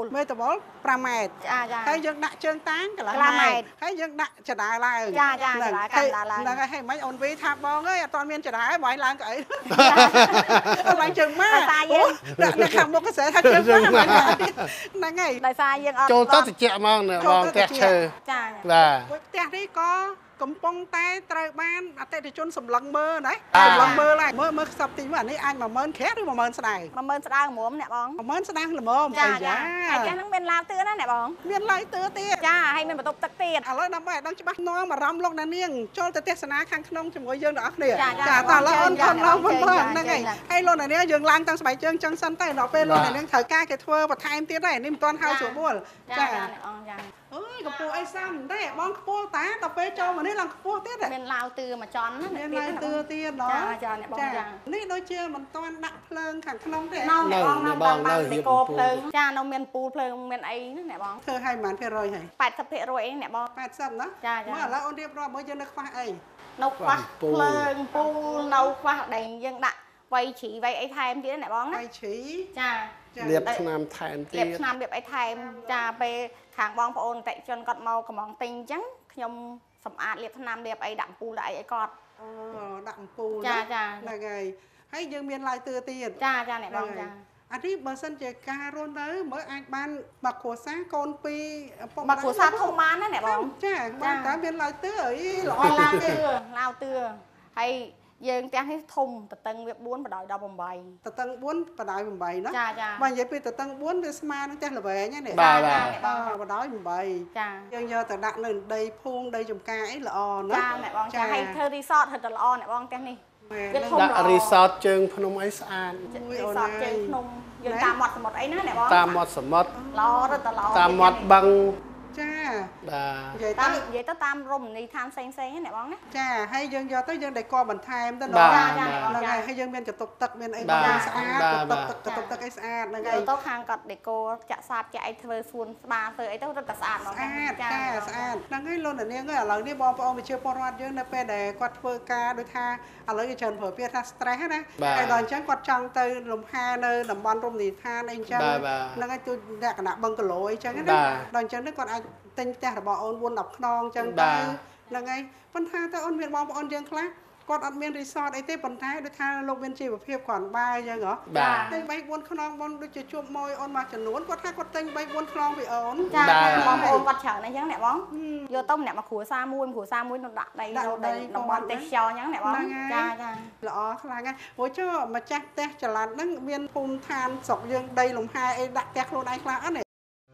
5ម៉ែត្រចាហើយយើងដាក់ជើងតាំងកន្លះម៉ែត្រហើយយើងដាក់ចដាឡើងចាហ្នឹងហើយមិនអូនវីថាបងអើយអត់ទាន់មានចដាបងឲ្យឡើងកៅអីឡើងជើងម៉ាតែយើងដាក់នៅខាងមុខក៏ស្អាតថាជើងម៉ាហ្នឹងហើយដោយសារយើងអត់ចូលទៅតិចមកបងផ្ទះឈើចាបាទផ្ទះនេះក៏កំពុងតែត្រូវបានអតិថិជនសម្លឹងមើលណាសម្លឹងមើលហើយមើលខ្សឹបទីមើលអានេះអាច10000ក្រាស់ឬ10000ស្ដើង 10000ស្ដើងហ្មងអ្នកបង 10000ស្ដើងល្មមអីយ៉ាហើយចាហ្នឹងមានឡាវទឿណាអ្នកបងមានឡាវទឿទៀតចាហើយមានបន្ទប់ទឹកទៀតឥឡូវដើម្បីឲ្យដឹងច្បាស់នាំអារម្មណ៍លោកអ្នកនាងចូលទៅទស្សនាខាងក្នុងជាមួយយើងទាំងអស់គ្នាចាតើឡូវអូនឡើងហ្នឹងហើយលោកអ្នកនាងយើងឡើងតាំងស្បែកជើងចឹងសិនទៅដល់ពេលលោកអ្នកនាងត្រូវការគេធ្វើបន្ថែមទៀតដែរនេះមិនទាន់ហើយស្រួលបួលចាអ្នកបងចាអើយកម្ពស់អីសាំទេបងខ្ពស់តាដល់ពេលចូលមកនេះឡើងខ្ពស់ទៀតមានឡាវទឿមួយចន់ណាមានឡាវទឿទៀតណចាអ្នកបងចានេះដូចជាមិនទាន់ដាក់ភ្លើងខាងក្នុងទេនៅអ្នកបងនៅរៀបភ្លើងចានៅមានពូលភ្លើងមានអីណាអ្នកបងធ្វើឲ្យប៉ុន្មាន%ហើយ 80%អីអ្នកបង 80ណាចាមើលឥឡូវអូនរៀបរាប់មើលយើងនៅខ្វះអីនៅខ្វះភ្លើងពូលនៅខ្វះដែលយើងដាក់វៃជ្រីវៃអីថែមទៀតណាអ្នកបងណាវៃជ្រីចាលាបថ្នាំថែមទៀតលាបថ្នាំលាបអីថែមចាពេលខាងបងប្អូនតេជជនគាត់មកកំងទិញអញ្ចឹងខ្ញុំសម្អាតលាបថ្នាំលាបអីដាក់អំពូលដាក់អីឲ្យគាត់ដាក់អំពូលចាហ្នឹងហើយយើងមានឡាយទឿទៀតចាអ្នកបងចាអានេះបើសិនជាការរស់នៅមើលអាចបានមកគ្រួសារកូន2 មកគ្រួសារធំបានណាអ្នកបងចាបានតែមានឡាយទឿអីល្អឡាវទឿហើយយើងផ្ទះនេះធំតតឹងវា4បដ ாய் 18 តតឹង4បដ ாய் 8ណាចាបើនិយាយពីតតឹង4វាស្មើនឹងផ្ទះល្វែងហ្នឹងបាទបដ ாய் 8 ចាយើងយកទៅដាក់នៅដីភូមិដីចំការអីល្អណាចាអ្នកបងចាហើយធ្វើរីសតធ្វើតែល្អអ្នកបងផ្ទះនេះវាធំដាក់រីសតជើងភ្នំអីស្អាតរីសតជើងភ្នំយើងតាមមាត់សមុទ្រអីណាអ្នកបងតាមមាត់សមុទ្រល្អរត់តែល្អតាមមាត់បឹងចាបាទនិយាយទៅតាមរមណីយដ្ឋានផ្សេងៗហ្នឹងបងណាចាហើយយើងយកទៅយើងដេកកបន្ថែមទៅហ្នឹងហើយយើងមានកតុកទឹកមានអីបងស្អាតកតុកទឹកអីស្អាតហ្នឹងហើយទៅខាងគាត់ដេកចាក់សាបចាក់អីធ្វើសួនស្បាធ្វើអីទៅរត់តែស្អាតហ្មងស្អាតចាស្អាតហ្នឹងហើយលោកនាងឥឡូវនេះបងប្អូនប្រជាពលរដ្ឋយើងនៅពេលដែលគាត់ធ្វើការដូចថាឥឡូវគេច្រើនប្រើពាក្យថា stress ណាហើយដល់អញ្ចឹងគាត់ចង់ទៅលំហែនៅតំបន់រមណីយដ្ឋានអីអញ្ចឹងហ្នឹងហើយទូលក្ខណៈបឹងគីឡូអីអញ្ចឹងណាដល់អញ្ចឹងគាត់អាចទិញផ្ទះរបស់អូន4-10ខ្នងអញ្ចឹងទៅហ្នឹងហើយប៉ុន្តែតើអូនមានបងប្អូនយើងខ្លះគាត់អត់មានរីសតអីទេប៉ុន្តែដូចថាលោកមានជីវភាពគ្រាន់បើអញ្ចឹងហ៎ទិញ3-4ខ្នងបងដូចជាជួបមួយអូនមួយចំនួនគាត់ថាគាត់ទិញ3-4ខ្នងពីអូនចាបងប្អូនគាត់ច្រើនអញ្ចឹងអ្នកបងយកទៅម្នាក់មកគ្រួសារមួយនោះដាក់ដីតំបន់ទេសចរអញ្ចឹងអ្នកបងចាល្អខ្លាំងណាស់ព្រោះចុះម្ចាស់ផ្ទះចល័តហ្នឹងមានភូមិឋានស្រុកយើងដីលំហែអីដាក់ផ្ទះខ្លួនឯងខ្លះអត់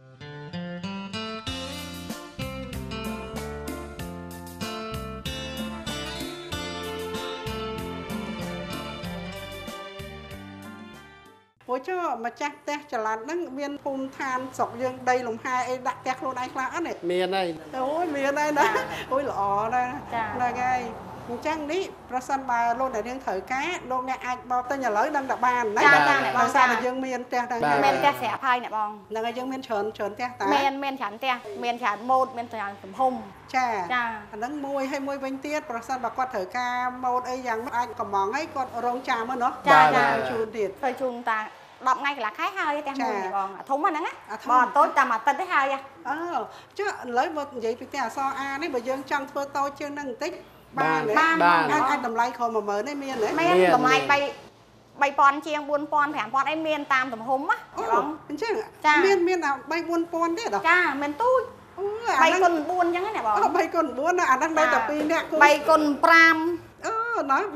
ព្រោះចុះម្ចាស់ផ្ទះចល័តហ្នឹងមានភូមិឋានស្រុកយើងដីលំហែអីដាក់ផ្ទះខ្លួនឯងខ្លះអត់មានហើយអូយមានហើយណាអូយល្អណាស់ហ្នឹងហើយអញ្ចឹងនេះប្រសិនបើលោកអ្នកនាងត្រូវការលោកអ្នកអាចបោកទិញឥឡូវដឹងតែបានណាចាអ្នកបងសារតែយើងមានផ្ទះហ្នឹងមានផ្ទះស្រាប់ហើយអ្នកបងហ្នឹងហើយយើងមានច្រើនផ្ទះតាមានច្រើនផ្ទះមានច្រើនម៉ូដមានច្រើនទំហំចាអាហ្នឹងមួយហើយមួយវិញទៀតប្រសិនបើគាត់ត្រូវការម៉ូដអីយ៉ាងអាចកំងហើយគាត់រងចាំមើលណាជូនទៀតធ្វើជូនតា10ថ្ងៃកន្លះខែហើយផ្ទះមួយបងអាធំហ្នឹងណាបងតូចតាមអាទិត្យទេហើយចុះឥឡូវមកនិយាយពីផ្ទះអសរអានេះបើយើងចង់ធ្វើតូចជាងហ្នឹងបន្តិចបានអាចតម្លៃក្រោម10000ទេមានទេមានតម្លៃ3000ជាង4000 5000អីមានតាមទំហំណាបងអញ្ចឹងមាន3-4000ទេចាមានទូច3x4 អញ្ចឹងណាបង 3x4អាហ្នឹងដល់តែ2នាក់ 3x5 ណា 3x6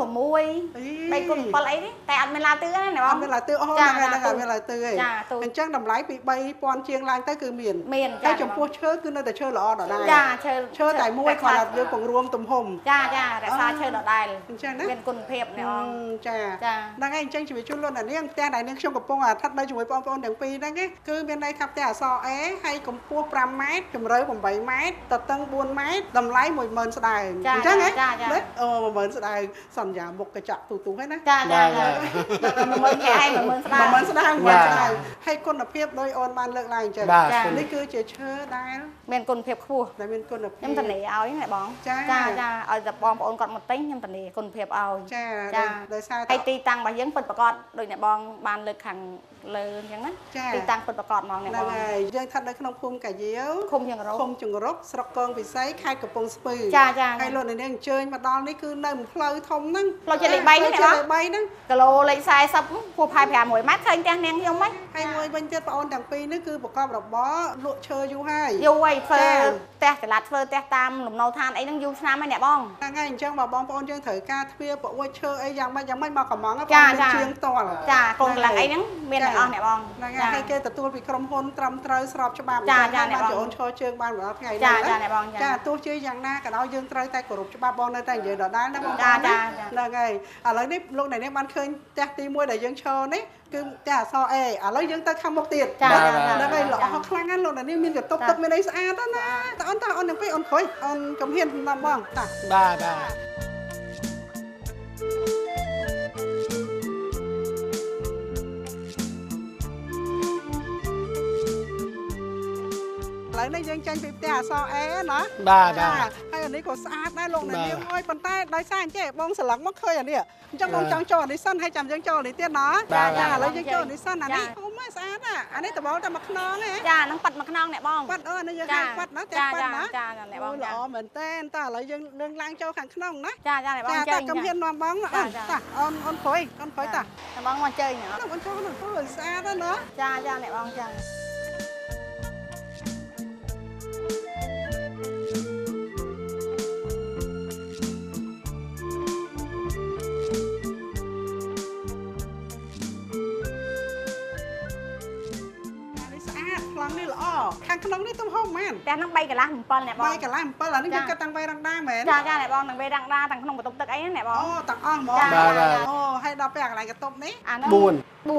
3x7អីទេតែអត់មានឡាទឿណាបងអត់មានឡាទឿហ្នឹងអត់មានឡាទឿទេអញ្ចឹងតម្លៃពី3000ជាងឡើងទៅគឺមានតែចំពោះឈើគឺនៅតែឈើល្អដដែលចាឈើតែមួយគ្រាន់តែយើងពង្រួមទំហំចារក្សាឈើដដែលអញ្ចឹងណាមានគុណភាពណាបងចាហ្នឹងហើយអញ្ចឹងជំរាបជូនលោកអ្នកនាងផ្ទះដែលនាងខ្ញុំកំពុងស្ថិតនៅជាមួយបងប្អូនទាំងពីរហ្នឹងគឺមានន័យថាផ្ទះអសរ A ហើយកម្ពស់5ម៉ែត្រជម្រៅ8ម៉ែត្រទទឹង4ម៉ែត្រតម្លៃ10000ស្ដើងអញ្ចឹងហ៎អូ10000ស្ដើងសន្យាមុខកញ្ចក់ទូហើយណាចា10000ខែហើយ10000ស្ដើងហើយគុណភាពដោយអូនបានលើកឡើងអញ្ចឹងនេះគឺជាឈើដែលមានគុណភាពខ្ពស់ដែលមានគុណភាពខ្ញុំធានាឲ្យណាបងចាឲ្យតែបងប្អូនគាត់មកទិញខ្ញុំធានាគុណភាពឲ្យចាដោយសារហើយទីតាំងរបស់យើងពិតប្រាកដដោយអ្នកបងបានលើកខាងលើអញ្ចឹងណាទីតាំងពិតប្រាកដហ្មងអ្នកបងហើយយើងស្ថិតនៅក្នុងភូមិកាយាវឃុំចង្រុកស្រុកកងវិស័យខេត្តកំពង់ស្ពឺហើយលោកនាងអញ្ជើញមកដល់នេះគឺនៅផ្លូវធំហ្នឹងផ្លូវជាតិលេខ3ហ្នឹងគីឡូលេខ40ពោះផាយ500ម៉ែត្រឃើញផ្ទះនាងខ្ញុំហ៎ហើយមួយវិញទៀតបងអូនទាំងពីរនេះគឺប្រកបរបរលក់ឈើយូរហើយធ្វើផ្ទះចល័តធ្វើផ្ទះតាមលំនៅឋានអីហ្នឹងយូរឆ្នាំហើយអ្នកបងហ្នឹងហើយអញ្ចឹងបងប្អូនយើងត្រូវការទ្វារប្រអួយឈើអីយ៉ាងម៉េចមកកំងបងជាងផ្ទាល់ចាកូនកម្លាំងអីហ្នឹងមានទាំងអស់អ្នកបងហ្នឹងហើយគេទទួលពីក្រុមហ៊ុនត្រឹមត្រូវស្របច្បាប់អ្នកបងអូនឈរជើងបានរាល់ថ្ងៃចាអ្នកបងចាទោះជាយ៉ាងណាក៏ដោយយើងត្រូវតែគោរពច្បាប់បងនៅតែនិយាយដដែលណាបងហ្នឹងហើយឥឡូវនេះលោកអ្នកនាងបានឃើញផ្ទះទី1ដែលយើងឈរនេះគឺផ្ទះអសរ A ឥឡូវយើងទៅខាងមុខទៀតហ្នឹងហើយល្អខ្លាំងណាស់លោកអ្នកនាងមានកតុកទឹកមានអីស្អាតណាតើអូនទាំងពីរអូនក្រួយអូនកំហ៊ានណាបងតាបាទឥឡូវនេះយើងចេញពីផ្ទះអសរ A ណាហើយអានេះក៏ស្អាតដែរលោកអ្នកនាងអើយប៉ុន្តែដោយសារអញ្ចឹងបងស្លឹកមកឃើញអានេះអញ្ចឹងបងចង់ចូលអានេះសិនហើយចាំយើងចូលអានេះទៀតណាឥឡូវយើងចូលអានេះសិនអានេះធំស្អាតអានេះដបតែមួយខ្នងហ៎ចាហ្នឹងប៉ាត់មួយខ្នងអ្នកបងប៉ាត់អានេះយើងហៅប៉ាត់ណាតែប៉ាត់ណាអ្នកបងល្អមែនតើឥឡូវយើងនឹងឡើងចូលខាងក្នុងណាចាអ្នកបងចាកំហ៊ាននាំបងតាអូនព្រួយតាអ្នកបងមកជើញអូនចូលស្អាតណាចាអ្នកបងចានេះល្អខាងក្នុងនេះទំហំមែនផ្ទះហ្នឹង3កន្លះ7អ្នកបង 3កន្លះ7អានេះយើងគិតតាំងវេរ៉ាំដាមែនចាអ្នកបងទាំងវេរ៉ាំដាទាំងក្នុងបន្ទប់ទឹកអីណាអ្នកបងអូទាំងអស់ហ្មងអូហើយដដល់ពេលកន្លែងកតុបនេះអាហ្នឹង 4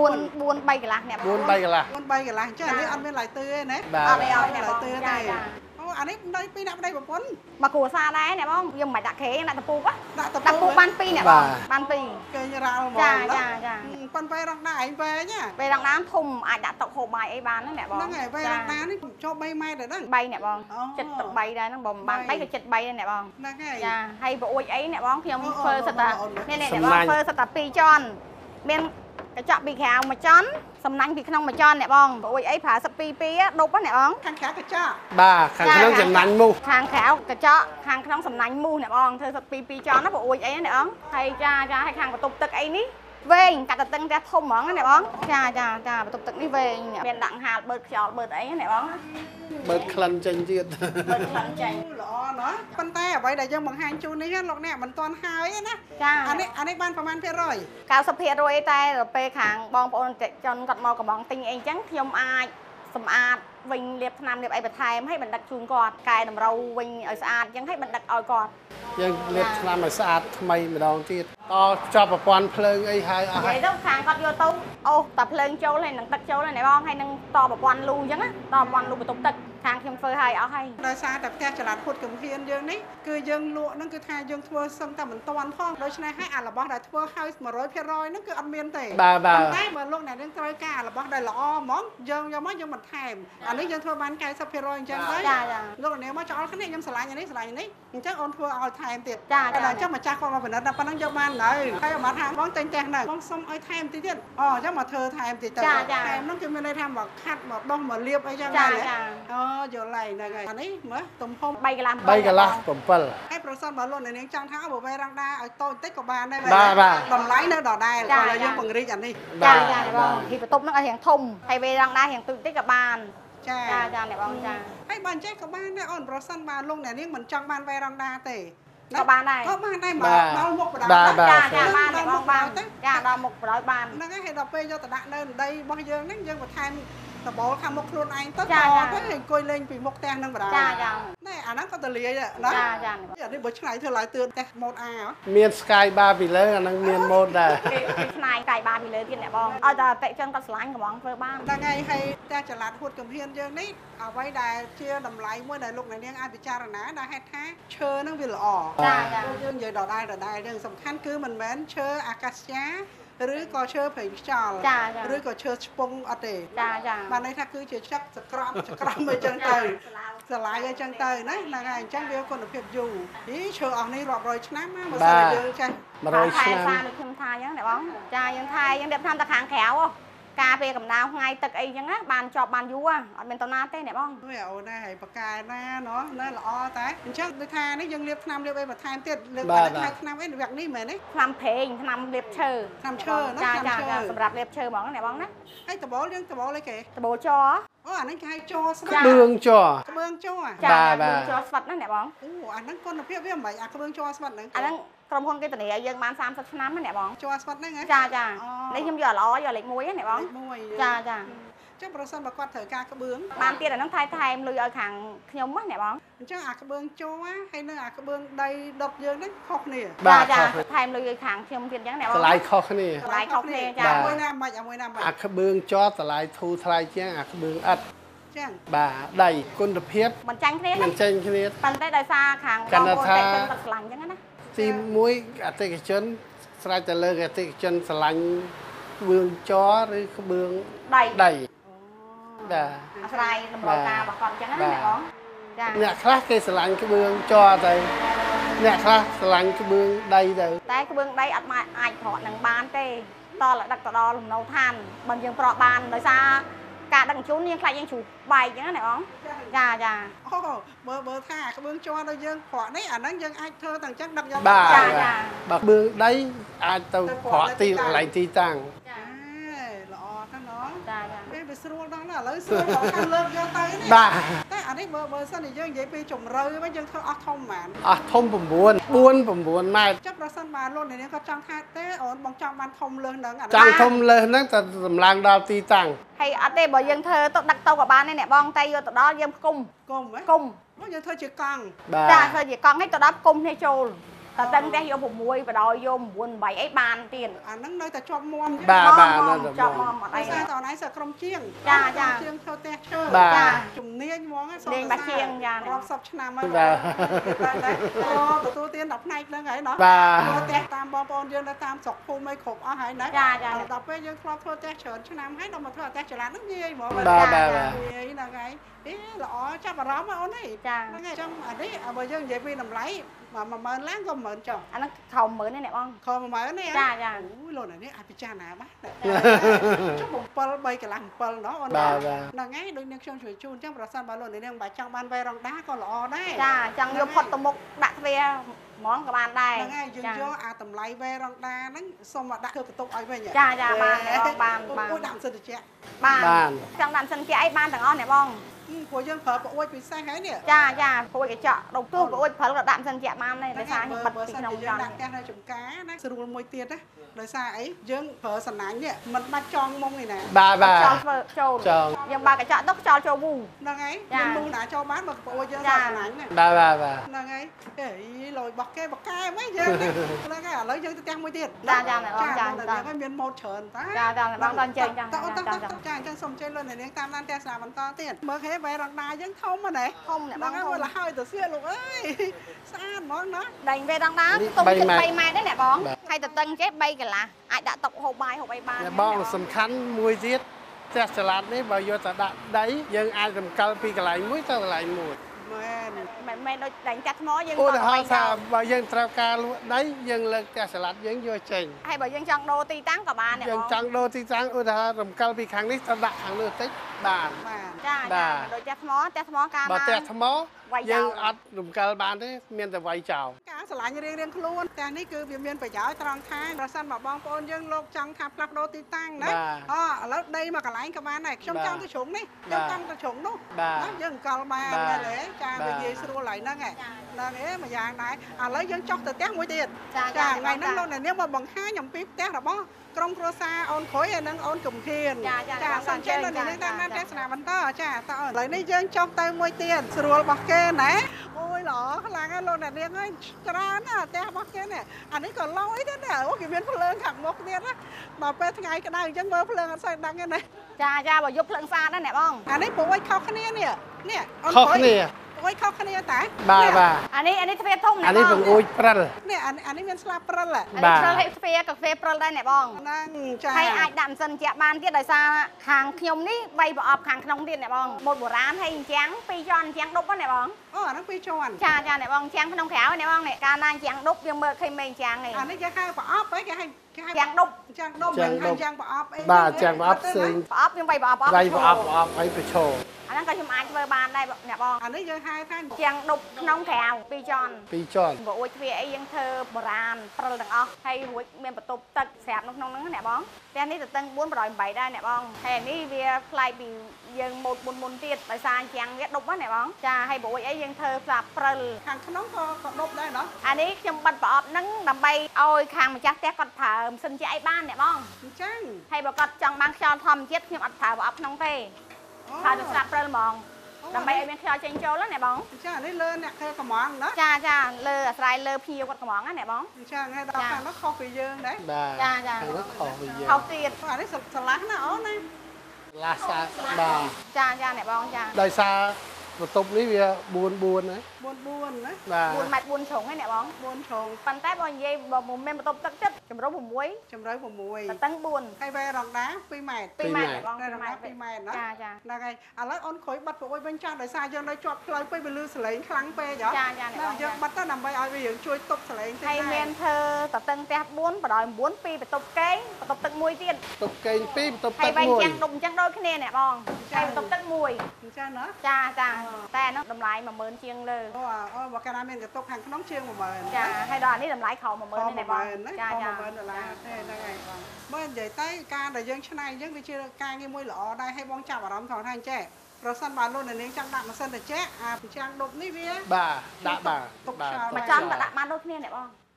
4 3កន្លះអ្នក 4 3កន្លះ 4 3កន្លះចានេះអត់មានឡាយទឿទេណាបាទអត់ទេអត់ទេឡាយទឿចាទេចាអូអានេះដីពីដាក់ប្តីប្រពន្ធមកគ្រួសារដែរអ្នកបងយើងមិនបាច់ដាក់ក្រែងដាក់តពូកដាក់តដាក់ពូកបាន2អ្នកបងបាន2 គេរ៉ាល់មកចាចាចាប៉ុន្តែរងដែរឯងវែងណាពេលដងដានធំអាចដាក់តុកហូបបាយអីបានហ្នឹងអ្នកបងហ្នឹងហើយវែងរងដែរនេះចូល3ម៉ែត្រដែរហ្នឹង 3អ្នកបងចិត្តទឹក3ដែរហ្នឹងបងបាន3ក៏ចិត្ត3ដែរអ្នកបងហ្នឹងហើយចាហើយប្រអួចអីអ្នកបងខ្ញុំធ្វើសិតតានេះអ្នកសំបងណាញ់ធ្វើសិតតា2ជាន់មានកញ្ចក់ពីក្រៅមួយជាន់សំណាញ់ពីក្នុងមួយជាន់អ្នកបងប្រអួចអីប្រើ12 ដប់ហ្នឹងអ្នកបងខាងក្រៅកញ្ចក់បាទខាងក្នុងចំណាញ់មុខខាងក្រៅកញ្ចក់ខាងក្នុងសំណាញ់មូសអ្នកបងធ្វើសិត2 ជាន់ណាប្រអួចអីណាអ្នកបងហើយចាហើយខាងបន្ទប់ទឹកអីនេះវែងកាត់តឹងតែធំហ្មងណាអ្នកបងចាបន្ទប់ទឹកនេះវែងមានដាក់ហាលបឺតខ្យល់បឺតអីណាអ្នកបងបើក្លិនចេញទៀតបឺតខ្លាំងចាញ់ល្អណាស់ប៉ុន្តែអ្វីដែលយើងបង្ហាញជូននេះលោកអ្នកមិនទាន់ហើយណាចាអានេះបានប្រហែលភាគរយ 90%តែដល់ពេលខាងបងប្អូនតិជនគាត់មកកំងទិញអីចឹងខ្ញុំអាចសម្អាតវិញលាបថ្នាំលាបអីបន្ថែមឲ្យបណ្ដឹកជូនគាត់កែតម្រូវវិញឲ្យស្អាតចឹងឲ្យបណ្ដឹកឲ្យគាត់យើងលាបថ្នាំឲ្យស្អាតថ្មីម្ដងទៀតតខ្ចប់ប្រព័ន្ធភ្លើងអីហើយអស់និហើយាយយទៅខាងគាត់យកទៅអូតែភ្លើងចូលហើយនឹងទឹកចូលហើយណែបងហើយនឹងតប្រព័ន្ធលូចឹងណាតប្រព័ន្ធលូបន្ទប់ទឹកខាងខ្ញុំធ្វើឲ្យអស់ហើយដោយសារតែផ្ទះចល័តពុតកំហៀនយើងនេះគឺយើងលក់ហ្នឹងគឺថាយើងធ្វើសឹងតែមិនទាន់ផងដូច្នេះហើយអារបស់ដែលធ្វើឲ្យ 100%ហ្នឹងគឺអត់មានទេបាទបាទតែបើលោកអ្នកនឹងត្រូវការរបស់ដែលល្អហ្មងយើងយកមកយើងបន្ថែមអានេះយើងធ្វើបាន 90% អញ្ចឹងទៅចាលោកអ្នកមកចោលគ្នាខ្ញុំឆ្លាញ់អានេះឆ្លាញ់នេះអញ្ចឹងអូនធ្វើឲ្យថែមទៀតចាតែអញ្ចឹងម្ចាស់គាត់មកពិនិត្យតែប៉ុណ្្នឹងយកបានហើយហើយអមថាបងតែងតែហ្នឹងបងសុំឲ្យថែមតិចទៀតអូអញ្ចឹងមកធ្វើថែមតិចទៅថែមហ្នឹងគឺមានន័យថាមកខាត់មកដោះមកលាបអីចឹងដែរអូយល់ហើយហ្នឹងហើយអានេះមើលទំហំ 3កន្លះ 3កន្លះ7 ហើយប្រសិនបើលោកអ្នកនាងចង់ថាបើវែងរងដាឲ្យតូចបន្តិចក៏បានដែរបាទតម្លៃនៅដដែលគាត់យើងពង្រីកអានេះចាបងពីបន្ទប់ហ្នឹងឲ្យរៀងធំហើយពេលរងដែររៀងទូចតិចក៏បានចាចាអ្នកបងចាហើយបើអញ្ចឹងក៏បានដែរអូនប្រសិនបើលោកអ្នកនាងមិនចង់បានវែងរងដាទេក៏បានដែរក៏បានដែរបាទដល់មុខបដាចាបានអ្នកបងបានចាដល់មុខបណ្ដោយបានហ្នឹងហើយដល់ពេលយកទៅដាក់នៅដីរបស់យើងហ្នឹងយើងបន្ថែមតបោលខាងមុខខ្លួនឯងទៅចាទៅអង្គុយលេងពីមុខផ្ទះហ្នឹងបណ្ដាចាណែអាហ្នឹងក៏ទលាយដែរណាចាអានេះបើឆ្នៃធ្វើឡើងទឿនផ្ទះម៉ូតអាហ៎មាន Sky Bar ពីលើអាហ្នឹងមានម៉ូតដែរគេឆ្នៃកាយបានពីលើទៀតអ្នកបងឲ្យតែតិចចឹងគាត់ឆ្លាញ់កំងធ្វើបានហ្នឹងហើយហើយផ្ទះចល័តហួតកំហៀនយើងនេះអ្វីដែលជាតម្លៃមួយដែលលោកអ្នកនាងអាចពិចារណាដែលហេតុថាឈើហ្នឹងវាល្អ យើងនិយាយដដែលយើងសំខាន់គឺមិនមែនឈើអាកាសយ៉ាឬក៏ឈើព្រៃខ្យល់ឬក៏ឈើឆ្ពង់អត់ទេចាបានន័យថាគឺជាចឹកសក្រំអីចឹងទៅស្រឡាយអីចឹងទៅណាហ្នឹងហើយអញ្ចឹងវាគុណភាពយូរឈើអស់នេះរាប់រយឆ្នាំណាបើសិនតែយើងចេះ 100 ឆ្នាំសារដូចខ្ញុំថាអញ្ចឹងអ្នកបងចាយើងថាយើងរៀបតាមតែខាងក្រៅការពេលកម្ដៅថ្ងៃទឹកអីចឹងណាបានជាប់បានយូរអត់មានតណាទេអ្នកបងវាអូនណាហើយបកែណាណោះណាល្អតែអញ្ចឹងដូចថានេះយើងលាបថ្នាំលាបអីបន្ថែមទៀតលើកតែថ្នាំអីវគ្គនេះមែនទេថ្នាំប្រេងថ្នាំលាបឈើថ្នាំឈើណាចាសម្រាប់លាបឈើហ្មងអ្នកបងណាហើយតបោលយើងតបោលអីគេដបូលជអូអានេះគេហៅជ័រស្មាក្បឿងជ័រក្បឿងជ័រចាជស្វិតណាអ្នកបងអូអាហ្នឹងគុណភាពវាមិនបាច់អាក្បឿងជ័រស្វិតហ្នឹងអាហ្នឹងក្រុមហ៊ុនគេធានាឲ្យយើងបាន30ឆ្នាំណាអ្នកបងជ័រស្វិតហ្នឹងហ៎ចានេះខ្ញុំយកល្អយកលេខ1ណាអ្នកបងមួយចាចុះប្រសិនបើគាត់ត្រូវការក្បឿងបានទៀតអាហ្នឹងថែមលុយឲ្យខាងខ្ញុំណាអ្នកបងអញ្ចឹងអាក្បឿងជ័រហើយនឹងអាក្បឿងដីដុតយើងហ្នឹងខុសគ្នាថែមលុយឲ្យខាងខ្ញុំទៀតអញ្ចឹងអ្នកបងតម្លៃខុសគ្នាតម្លៃខុសគ្នាចាមួយណាមិនអាមួយណាមិនអាក្បឿងជ័រតម្លៃធូរថ្លៃជាងអាក្បឿងឥដ្ឋចឹងបាទដីគុណភាពមិនចាញ់គ្នាមិនចេញគ្នាប៉ុន្តែដោយសារខាងបងប្អូនតែគាត់ឆ្លាញ់អញ្ចឹងណាទី1អតិថិជនស្រេចតែលើអតិថិជនស្រឡាញ់ក្បឿងជ័រឬក្បឿងដីបាទអាស្រ័យតម្រូវការរបស់គាត់អញ្ចឹងណាអ្នកបងចាអ្នកខ្លះគេស្រឡាញ់ក្បឿងជ័រទៅអ្នកខ្លះស្រឡាញ់ក្បឿងដីទៅតែក្បឿងដីអត់អាចប្រក់នឹងបានទេតលដឹកទៅដល់លំនៅឋានបើយើងប្រក់បានដោយសារការដឹកជញ្ជូនយើងខ្លាចយើងជ្រុះបែកអញ្ចឹងណាអ្នកបងចាអូបើថាអាក្បឿងជ័រដល់យើងប្រក់នេះអាហ្នឹងយើងអាចធ្វើតែអញ្ចឹងដឹកយកបាទចាបើក្បឿងដីអាចទៅប្រក់ទីកន្លែងទីតាំងល្អណាស់ណោះចាពេលវាស្រួលដល់ណាឥឡូវស្រួលដល់ខាងលើកយកទៅនេះបាទតែអានេះបើសិនជាយើងនិយាយពីជំរឿវិញយើងធ្វើអស់ធំហ្មងអស់ធំ9 9ម៉ែត្រចុះប្រសិនបើលោកអ្នកនាងគាត់ចង់ថាទេអូនបងចង់បានធំលើសហ្នឹងអាចង់ធំលើសហ្នឹងតែសម្លឹងដល់ទីតាំងហើយអត់ទេបើយើងធ្វើទៅដឹកទៅក៏បានដែរអ្នកបងតែយកទៅដល់យើងផ្គុំគុំហ៎គុំយើងធ្វើជាកង់បាទចាធ្វើជាកង់ឲ្យទៅដល់ផ្គុំគ្នាចូលអតតឹងផ្ទះយក6បដ យក9 8អីបានទៀតអាហ្នឹងនៅតែជាប់មមជាប់មមអត់អីតែតនឯងសើក្រុមជាងចាចាជាងចូលផ្ទះឈើចាជំនាញហ្មងលេងបាជាងចារាប់សិបឆ្នាំហើយបាទទទួលទានដល់ផ្នែកហ្នឹងហើយណោះបាទធ្វើផ្ទះតាមបងប្អូនយើងនៅតាមស្រុកភូមិអីគ្រប់អស់ហើយណាចាចាដល់ពេលយើងធ្លាប់ធ្វើផ្ទះច្រើនឆ្នាំហើយដល់មកធ្វើផ្ទះចល័តហ្នឹងងាយហ្មងបាទបាទងាយហ្នឹងហើយល្អចាប់អារម្មណ៍អូននេះចាហ្នឹងហើយចឹងអានេះបើយើងនិយាយពីតម្លៃ10000ឡើងក៏10000ចុះអាហ្នឹងខំមើលនេះអ្នកបងខំ10000នេះចាចាអូយលោកនេះអាចពិចារណាបានចុះ7 3កន្លះ7ណោះអូនបាទហ្នឹងហើយដូចនាងខ្ញុំជួយជូនចឹងប្រសិនបើលោកនាងមិនបាច់ចង់បានវេរងដាក៏ល្អដែរចាចង់យកផុតទៅមុខដាក់ទ្វារហ្មងក៏បានដែរហ្នឹងហើយយើងយកអាតម្លៃវេរងដាហ្នឹងសុំមកដាក់ធ្វើបន្ទប់ឲ្យវិញចាចាបានបានអូដាក់សិទ្ធិជាបានចង់ដាក់សិនជាអីបានទាំងអស់អ្នកបងព្រោះយើងប្រើប្រអួយពិសេសហើយនេះចាចាព្រួយកញ្ចក់ដុំទូប្រអួយព្រិលក៏ដាក់សិនជាបានដែរដោយសារខ្ញុំបិទពីក្នុងយើងចង់ដាក់ផ្ទះនៅចំការណាស្រួលមួយទៀតណាដោយសារអីយើងប្រើសំណាញ់នេះមិនបាច់ចងមុងនេះណាបាទបាទចោលធ្វើចូលយើងបើកញ្ចក់ទៅចោលចូលវូហ្នឹងហើយមិនមុងណាចូលបានបើប្រអួយយើងសំណាញ់ណាបាទបាទបាទហ្នឹងហើយអេលុយរបស់គេបកកែហ្មងយើងហ្នឹងហើយឥឡូវយើងទៅផ្ទះមួយទៀតចាចាអ្នកបងចាយើងឲ្យមានម៉ូតច្រើនតាចាចាអ្នកបងតអញ្ចឹងចាចាអញ្ចឹងសូមជើញលោកនាងតាមដានផ្ទះស្នាបន្តទៀតមើលគេវេរងដាយើងធំហ្នឹងណាធំអ្នកបងហ្នឹងធំហើយហើយទៅសៀលោកអើយស្អាតហ្មងណាដេញវេដងដាទុំជិត3ម៉ែត្រដែរអ្នកបងហើយទៅតឹងចេះ3កន្លះអាចដាក់តុកហូបបាយហូបអីបានបងសំខាន់មួយទៀតផ្ទះចល័តនេះបើយកទៅដាក់ដីយើងអាចរំកិលពីកន្លែងមួយទៅកន្លែងមួយមែនមិនដូចដេញចាក់ថ្មយើងឧទាហរណ៍ថាបើយើងត្រូវការលក់ដីយើងលើកផ្ទះចល័តយើងយកចេញហើយបើយើងចង់ដូរទីតាំងក៏បានអ្នកបងយើងចង់ដូរទីតាំងឧទាហរណ៍រំកិលពីខាងនេះទៅដាក់ខាងនោះតិចបានបាទចាចាដូចផ្ទះថ្មកាលបើផ្ទះថ្មវាយចោលយើងអត់រំកិលបានទេមានតែវាយចោលការឆ្លាញ់រៀងខ្លួនផ្ទះនេះគឺវាមានប្រយោជន៍ត្រង់ថាប្រសិនបើបងប្អូនយើងលោកចង់ថាផ្លាស់ប្ដូរទីតាំងណាឥឡូវដីមកកន្លែងក៏បានដែរខ្ញុំចង់ទៅជ្រុងនេះខ្ញុំចង់ទៅជ្រុងនោះណាយើងអង្គលបានមែនទេចាវាងាយស្រួលហើយហ្នឹងហ្នឹងឯងមួយយ៉ាងដែរឥឡូវយើងចុះទៅផ្ទះមួយទៀតថ្ងៃហ្នឹងលោកអ្នកនាងមកបង្ហាញអំពីផ្ទះរបស់ក្រុមគ្រួសារអូនក្រួយហើយនិងអូនកំភៀនចាសូមជម្រាបលោកអ្នកនាងតាមដានទស្សនាបន្តចាតើឥឡូវនេះយើងចុះទៅមួយទៀតស្រួលរបស់គេណាអូយល្អខ្លាំងណាស់លោកអ្នកនាងអើយច្រើនណាផ្ទះរបស់គេនេះអានេះក៏ឡយដែរណាអូគេមានភ្លើងខាងមុខទៀតណាដល់ពេលថ្ងៃក្តៅអញ្ចឹងមើលភ្លើងអត់សូវដឹងទេណាចាចាបើយកភ្លើងស្អាតដែរអ្នកបងអានេះព្រោះខុសគ្នានេះអូនខុសគ្នាអូយខុសគ្នាតាបាទបាទអានេះទ្វារធំអ្នកបងអានេះបង្អួចព្រិលនេះអានេះមានស្លាបព្រិលអានេះព្រិលឲ្យទ្វារក៏ទ្វារព្រិលដែរអ្នកបងហ្នឹងចាហើយអាចដាក់ម៉ាស៊ីនជាក់បានទៀតដោយសារខាងខ្ញុំនេះ3ប្រអប់ខាងក្នុងទៀតអ្នកបងម៉ូតបុរាណហើយអញ្ចឹង2ជាន់អញ្ចឹងដប់ណាអ្នកបងអូអាហ្នឹង2ជាន់ចាចាអ្នកបងអញ្ចឹងក្នុងក្រៅអ្នកបងនេះកាលណាអញ្ចឹងដប់យើងមើលឃើញមេអញ្ចឹងនេះអានេះគេហៅប្រអប់ហ៎គេហៅចាំងដប់ចាំងដប់មិនហៅចាំងប្រអប់អីបាទចាំងប្រអប់ផ្សេងប្រអប់ខ្ញុំ3ប្រអប់វាយប្រអប់ឲ្យប្រឈរអាហ្នឹងក៏ខ្ញុំអាចធ្វើបានដែរអ្នកបងអានេះយើងហៅថាចាំងដប់ក្នុងក្រៅ2ជាន់ 2ជាន់បើអួយទ្វារអីយើងធ្វើបុរាណព្រិលទាំងអស់ហើយរួចមានបន្ទប់ទឹកស្រាប់នៅក្នុងហ្នឹងអ្នកបងផ្ទះនេះទៅតឹង4 8ដែរអ្នកបងហើយនេះវាផ្លែកពីយើងម៉ូតមុនទៀតដោយសារចាំងវាដប់ណាអ្នកបងចាហើយបើអួយអីយើងធ្វើស្រាប់ព្រិលខាងក្នុងក៏ដប់ដែរណោះអានេះខ្ញុំបិទប្រអប់ហ្នឹងដើម្បីឲ្យខាងម្ចាស់ផ្ទះគាត់ប្រើម៉ាស៊ីនជាអីបានអ្នកបងអញ្ចឹងហើយបើគាត់ចង់បានខ្យល់ធម្មជាតិខ្ញុំអត់ប្រើប្រអប់ក្នុងទេប្រើទៅស្រាប់ព្រិលហ្មងដើម្បីឲ្យមានខ្យល់ចេញចូលណាបងអញ្ចឹងអានេះលើអ្នកធ្វើកំងណាចាចាលើអាស្រ័យលើភ្ញៀវគាត់កំងណាអ្នកបងអញ្ចឹងហើយដល់ខាងនោះខុសពីយើងដែរបាទចាចាខាងនោះខុសពីយើងខុសទៀតអានេះស្រឡះណាអូនណាឡាសាបាទចាចាអ្នកបងចាដោយសារបន្ទប់នេះវា4 4ណា 4 ណាបាទ 4 ម៉ែត្រ 4ជ្រុងហ្នឹងអ្នកបង 4ជ្រុងប៉ុន្តែបើនិយាយបើមិនមានបន្ទប់ទឹកចិត្តចម្រុះ6 ជម្រៅត 6 តឹង4 ហើយវែរងដា2ម៉ែត្រ 2ម៉ែត្រអ្នកបងវែរងដា2ម៉ែត្រណាចាចាហ្នឹងហើយឥឡូវអូនក្រួយបាត់ប្រអួយវិញចាស់ដោយសារយើងនៅជាប់ផ្លូវពេកវាលឺសលេងខ្លាំងពេកហ៎ចាចាអ្នកបងយើងបាត់ទៅដើម្បីឲ្យវាយើងជួយទប់សលេងតិចហើយមានធ្វើតតឹងផ្ទះ4បដ 9 ពីបន្ទប់គេបន្ទប់ទឹក1ទៀតបន្ទប់កេង2បន្ទប់ហើយទឹកវិញចឹង 1 ដុំចឹងដូចគ្នាអ្នកបងហើយបន្ទប់ទឹក1 អញ្ចឹងណាចាចាតែអានោះតម្លៃ10000ជាងលើអូបើកាលណាមានកន្ទុកខាងក្នុងជាង10000 ចាហើយដល់អានេះតម្លៃក្រោម10000នេះបងណាចាចា $10000ទេហ្នឹងហើយបងបើនិយាយទៅការដែលយើងឆ្នៃអញ្ចឹងវាជាការងារមួយល្អដែរឲ្យបងចាប់អារម្មណ៍ថតថាអញ្ចឹងប្រសិនបើលោកនាងចង់ដាក់ម៉ាស៊ីនត្រជាក់អាប្រចាំងដប់នេះវាបាទដាក់បាទទុកខ្យល់មកចំក៏ដាក់បានដូចគ្នាអ្នកបងអ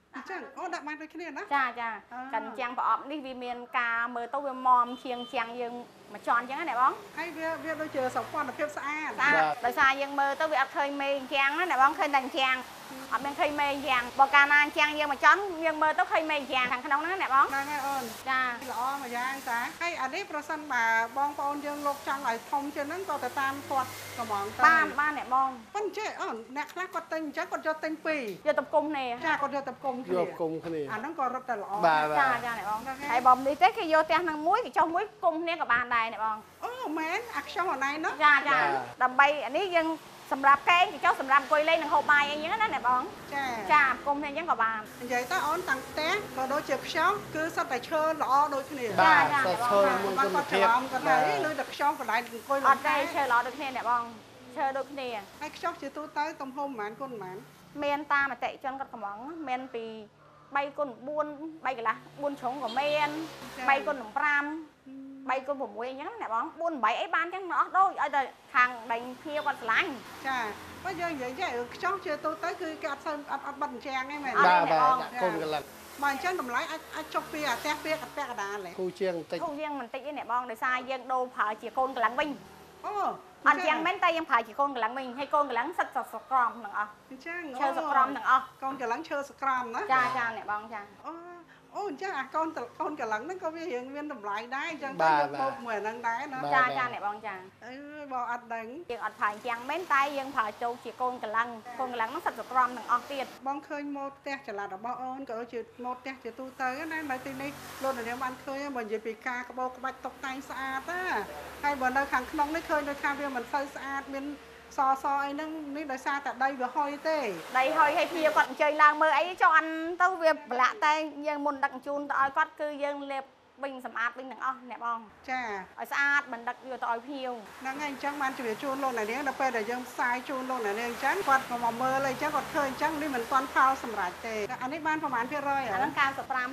ចឹងអូដាក់បានដូចគ្នាណាចាចាកាន់ជាងប្រអប់នេះវាមានការមើលទៅវាមមជាងជាងយើងមួយជាន់ចឹងណាបងហើយវាដូចជាសោភ័ណភាពស្អាតស្អាតដោយសារយើងមើលទៅវាអត់ឃើញមេជាងណាបងឃើញតែជាងអត់មានឃើញមេជាងបើកាលណាជាងយើងមួយចន់យើងមើលទៅឃើញមេជាងខាងក្នុងហ្នឹងណាបងហ្នឹងហើយអូនចាល្អមួយយ៉ាងតាហើយអានេះប្រសិនបើបងប្អូនយើងលោកចង់ឲ្យធំជាងហ្នឹងក៏ទៅតាមគាត់កំងទៅបានអ្នកបងប៉ុន្តែអូនអ្នកខ្លះគាត់ទិញអញ្ចឹងគាត់យកទិញពីរយកទៅគុំនេះចាគាត់យកទៅគុំយគ្នាកគុំគ្នាអាហ្នឹងក៏រត់តែល្អបាទចាចាអ្នកបងហើយបំនេះទេគេយកផ្ទះនឹងមួយគេចុះមួយគុំគ្នាក៏បានដែរអ្នកបងអូមែនអាខ្ចោះអណៃនោះចាចាដើម្បីអានេះយើងសម្រាប់កែងគេចុះសម្រាប់អង្គុយលេងនឹងហូបបាយអីចឹងណាអ្នកបងចាចាគុំគ្នាអញ្ចឹងក៏បាននិយាយទៅអូនតាំងផ្ទះក៏ដូចជាខ្ចោះគឺសុទ្ធតែឈើល្អដូចគ្នាបាទសតឈើមួយបាគុទណគាត់ច្ភាពរឡំគាត់ថាលើតែខ្ចោះកន្លែងអង្គុយអត់ទេឈើល្អដូចគ្នាអ្នកបងឈើដូចគ្នាហើយខ្ចោះជាទូទៅទំហំប្រហែលគុណប្រហែលមានតាមអតិជនគាត់កំងមានពី3គុណ4 3កន្លះ4ជ្រុងក៏មាន3គុណ5 3គុណ6អញ្ចឹងណាបង4 8អីបានអញ្ចឹងអស់ដូចឲ្យតែខាងដេញភៀវគាត់ឆ្លាញ់ចាបើយើងនិយាយចេះខ្ចោះជាទូទៅគឺគេអត់សូវអត់បិទអញ្ចាំងទេមែនបាទបាទដាក់គុំកន្លឹកបើអញ្ចឹងតម្លៃអាចចុះពីអាផ្ទះពីកដាលហ៎គូជាងបន្តិចធូរយើងបន្តិចឯអ្នកបងដោយសារយើងដូរប្រើជាកូនកន្លងវិញអូអត់យ៉ាងមែនតែយើងប្រើជាកូនកន្លងវិញហើយកូនកន្លងសិតសក្រមទាំងអស់អញ្ចឹងឈើសក្រមទាំងអស់កូនកន្លងឈើសក្រមណាចាចាអ្នកបងចាអូអញ្ចឹងអាកូនកន្លងហ្នឹងក៏វារៀងមានតម្លៃដែរអញ្ចឹងបាទទៅយកមកមួយហ្នឹងដែរណាចាចាអ្នកបងចាអឺបងអត់ដឹងយើងអត់ប្រើយ៉ាងមែនតែយើងប្រើចូលជាកូនកន្លងហ្នឹងសិតសក្រមទាំងអស់ទៀតបងឃើញម៉ូតផ្ទះចល័តរបស់អូនក៏ដូចជាម៉ូតផ្ទះជាទូទៅណានៅទីនេះលោកនាងបានឃើញបើនិយាយពីការក្បោក្បាច់តុបតែងស្អាតណាហើយបើនៅខាងក្នុងនេះឃើញដូចថាវាមិនសូវស្អាតមានសអីហ្នឹងនេះដោយសារតែដីវាហុយទេដីហុយឲ្យភៀវគាត់អញ្ជើញឡើងមើលអីចុះអានទៅវាប្រឡាក់តែយើងមុនដឹកជូនទៅឲ្យគាត់គឺយើងលាបវិញសម្អាតវិញទាំងអស់អ្នកបងចាឲ្យស្អាតមិនដឹកយកទៅឲ្យភៀវហ្នឹងហើយអញ្ចឹងបានជម្រាបជូនលោកអ្នកនាងដល់ពេលដែលយើងផ្សាយជូនលោកអ្នកនាងអញ្ចឹងគាត់ក៏មកមើលអីអញ្ចឹងគាត់ឃើញអញ្ចឹងនេះមិនទាន់ផលសម្រាប់ទេអានេះបានប្រហែលភាគរយអាហ្នឹង95%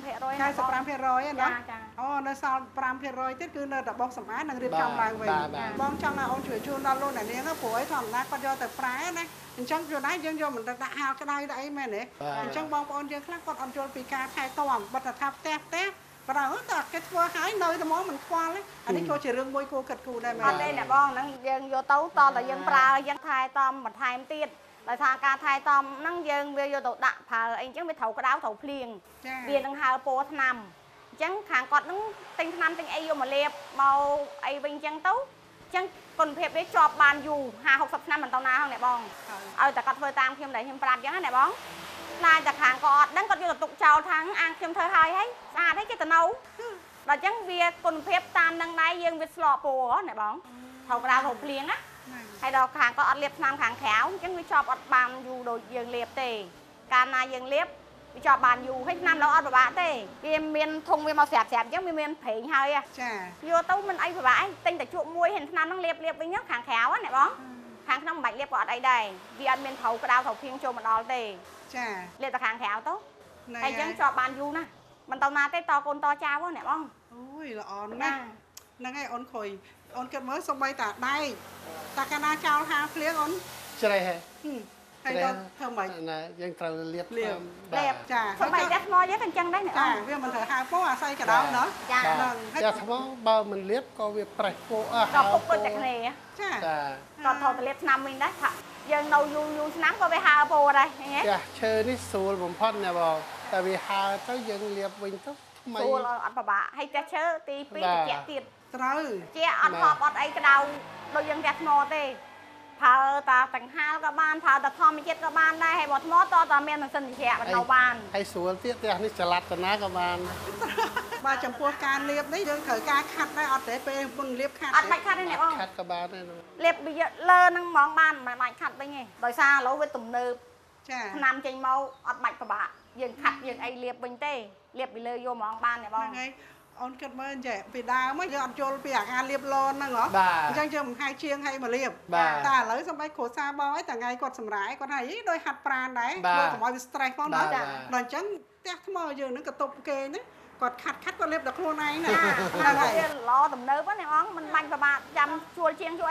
95%ណាចាអូនៅសល់5%ទៀតគឺនៅតែបោកសម្អាតនិងរៀបចំឡើងវិញបងចង់ឲ្យអូនជួយជូនដល់លោកអ្នកនាងព្រោះឯធម្មតាគាត់យកទៅប្រើណាអញ្ចឹងយល់ដែរយើងយកមិនដាក់ហាលក្តៅដាក់អីមែនទេអញ្ចឹងបងប្អូនយើងខ្លះគាត់អត់យល់ពីការថែទាំបិទថាផ្ទះបើតែគេធ្វើហើយនៅតែមកមិនខ្វល់ទេអានេះក៏ជារឿងមួយគួរគិតគូរដែរមែនអត់ទេអ្នកបងហ្នឹងយើងយកទៅតតែយើងប្រើយើងថែទាំបន្ថែមទៀតដោយសារការថែទាំហ្នឹងយើងវាយកទៅដាក់ប្រើអីអញ្ចឹងវាត្រូវក្តៅត្រូវភ្លៀងចាវានឹងហើពណ៌ថ្នាំអញ្ចឹងខាងគាត់ហ្នឹងទិញថ្នាំទិញអីយកមកលាបមកអីវិញអញ្ចឹងទៅអញ្ចឹងគុណភាពវាជាប់បានយូរ50-60ឆ្នាំមិនតណាហ្នឹងអ្នកបងឲ្យតែគាត់ធ្វើតាមខ្ញុំដែលខ្ញុំប្រាប់អញ្ចឹងណាអ្នកបងខ្លាចតែខាងគាត់អត់ដឹងគាត់យកទៅទុកចោលថាងអាងខ្ញុំធ្វើហើយស្អាតហើយគេទៅនៅដល់អញ្ចឹងវាគុណភាពតាមនឹងដែរយើងវាស្លកពណ៌ណាបងត្រូវក្តៅត្រូវភ្លៀងណាហើយដល់ខាងគាត់អត់លាបថ្នាំខាងក្រៅអញ្ចឹងវាជាប់អត់បានយូរដូចយើងលាបទេកាលណាយើងលាបវាជាប់បានយូរហើយថ្នាំដល់អត់ពិបាកទេវាមានធុងវាមកស្រាប់អញ្ចឹងវាមានប្រេងហើយចាយកទៅមិនអីពិបាកឯងទិញតែជក់មួយហើយថ្នាំហ្នឹងលាបវិញខាងក្រៅណាបងខាងក្នុងមិនបាច់លាបក៏អត់អីដែរវាអត់មានត្រូវក្តៅត្រូវភ្លៀងចូលមកដល់ទេចាលាបតែខាងក្រៅទៅហើយអញ្ចឹងជាប់បានយូរណាស់មិនទៅណាទេតកូនតចៅអ្នកបងអូយល្អណាស់ហ្នឹងហើយអូនខុយអូនគិតមើលសំបីតាដែកតាកាលណាចោលហាភ្លៀងអូនជ្រេះហ៎ហើយដល់ធ្វើម៉េចណាយើងត្រូវលាបលាបចាសំបីតែថ្មយើងក៏អញ្ចឹងដែរអ្នកចាវាមិនត្រូវហាពោអាស្រ័យកដោណោះចាហ្នឹងចាថ្មបើមិនលាបក៏វាប្រេះពោអស់ក៏ពុកពុកតែគ្នាចាចាក៏ត្រូវទៅលាបថ្នាំវិញដែរថាយើងនៅយូរឆ្នាំក៏វាហើពោដែរឃើញទេចាឈើនេះស្រួលបំផុតណាបងតែវាហើទៅយើងលាបវិញទៅថ្មីស្រួលអត់ពិបាកហើយផ្ទះឈើទី2ត្រជាក់ទៀតត្រូវជាអត់ហប់អត់អីក្តៅដូចយើងផ្ទះថ្មទេប្រើតាទាំងហាលក៏បានប្រើតាធម្មជាតិក៏បានដែរហើយបើថ្មតតែមានម៉ាស៊ីនត្រជាក់មិននៅបានហើយស្រួលទៀតផ្ទះនេះចល័តតាណាក៏បានបើចំពោះការលាបនេះយើងត្រូវការខាត់ដែរអត់ទេពេលមុនលាបខាត់អត់បាច់ខាត់ទេអ្នកបងខាត់ក៏បានដែរលាបវាលើហ្នឹងហ្មងបានមិនបាច់ខាត់វិញទេដោយសារឥឡូវវាទំនើបចាថ្នាំចេញមកអត់បាច់ពិបាកយើងខាត់យើងអីលាបវិញទេលាបពីលើយកហ្មងបានអ្នកបងហ្នឹងហើយអូនគិតមើលចេះពីដើមយើងអត់យល់ពីអាការលាបឡនហ្នឹងហ៎អញ្ចឹងយើងមិនហាយជាងឲ្យមកលាបតែឥឡូវសំបីគ្រួសារបងឯងតែថ្ងៃគាត់សម្រាយគាត់ថាដូចហាត់ប្រាណដែរធ្វើកុំឲ្យវា stress ផងណាដល់អញ្ចឹងផ្ទះថ្មយើងហ្នឹងក៏តុបគេហ្នឹងគាត់ខាត់គាត់លាបដល់ខ្លួនឯងណាហ្នឹងហើយវាល្អទំនើបណាអ្នកបងមិនបាច់ពិបាកចាំជួលជាងជួយ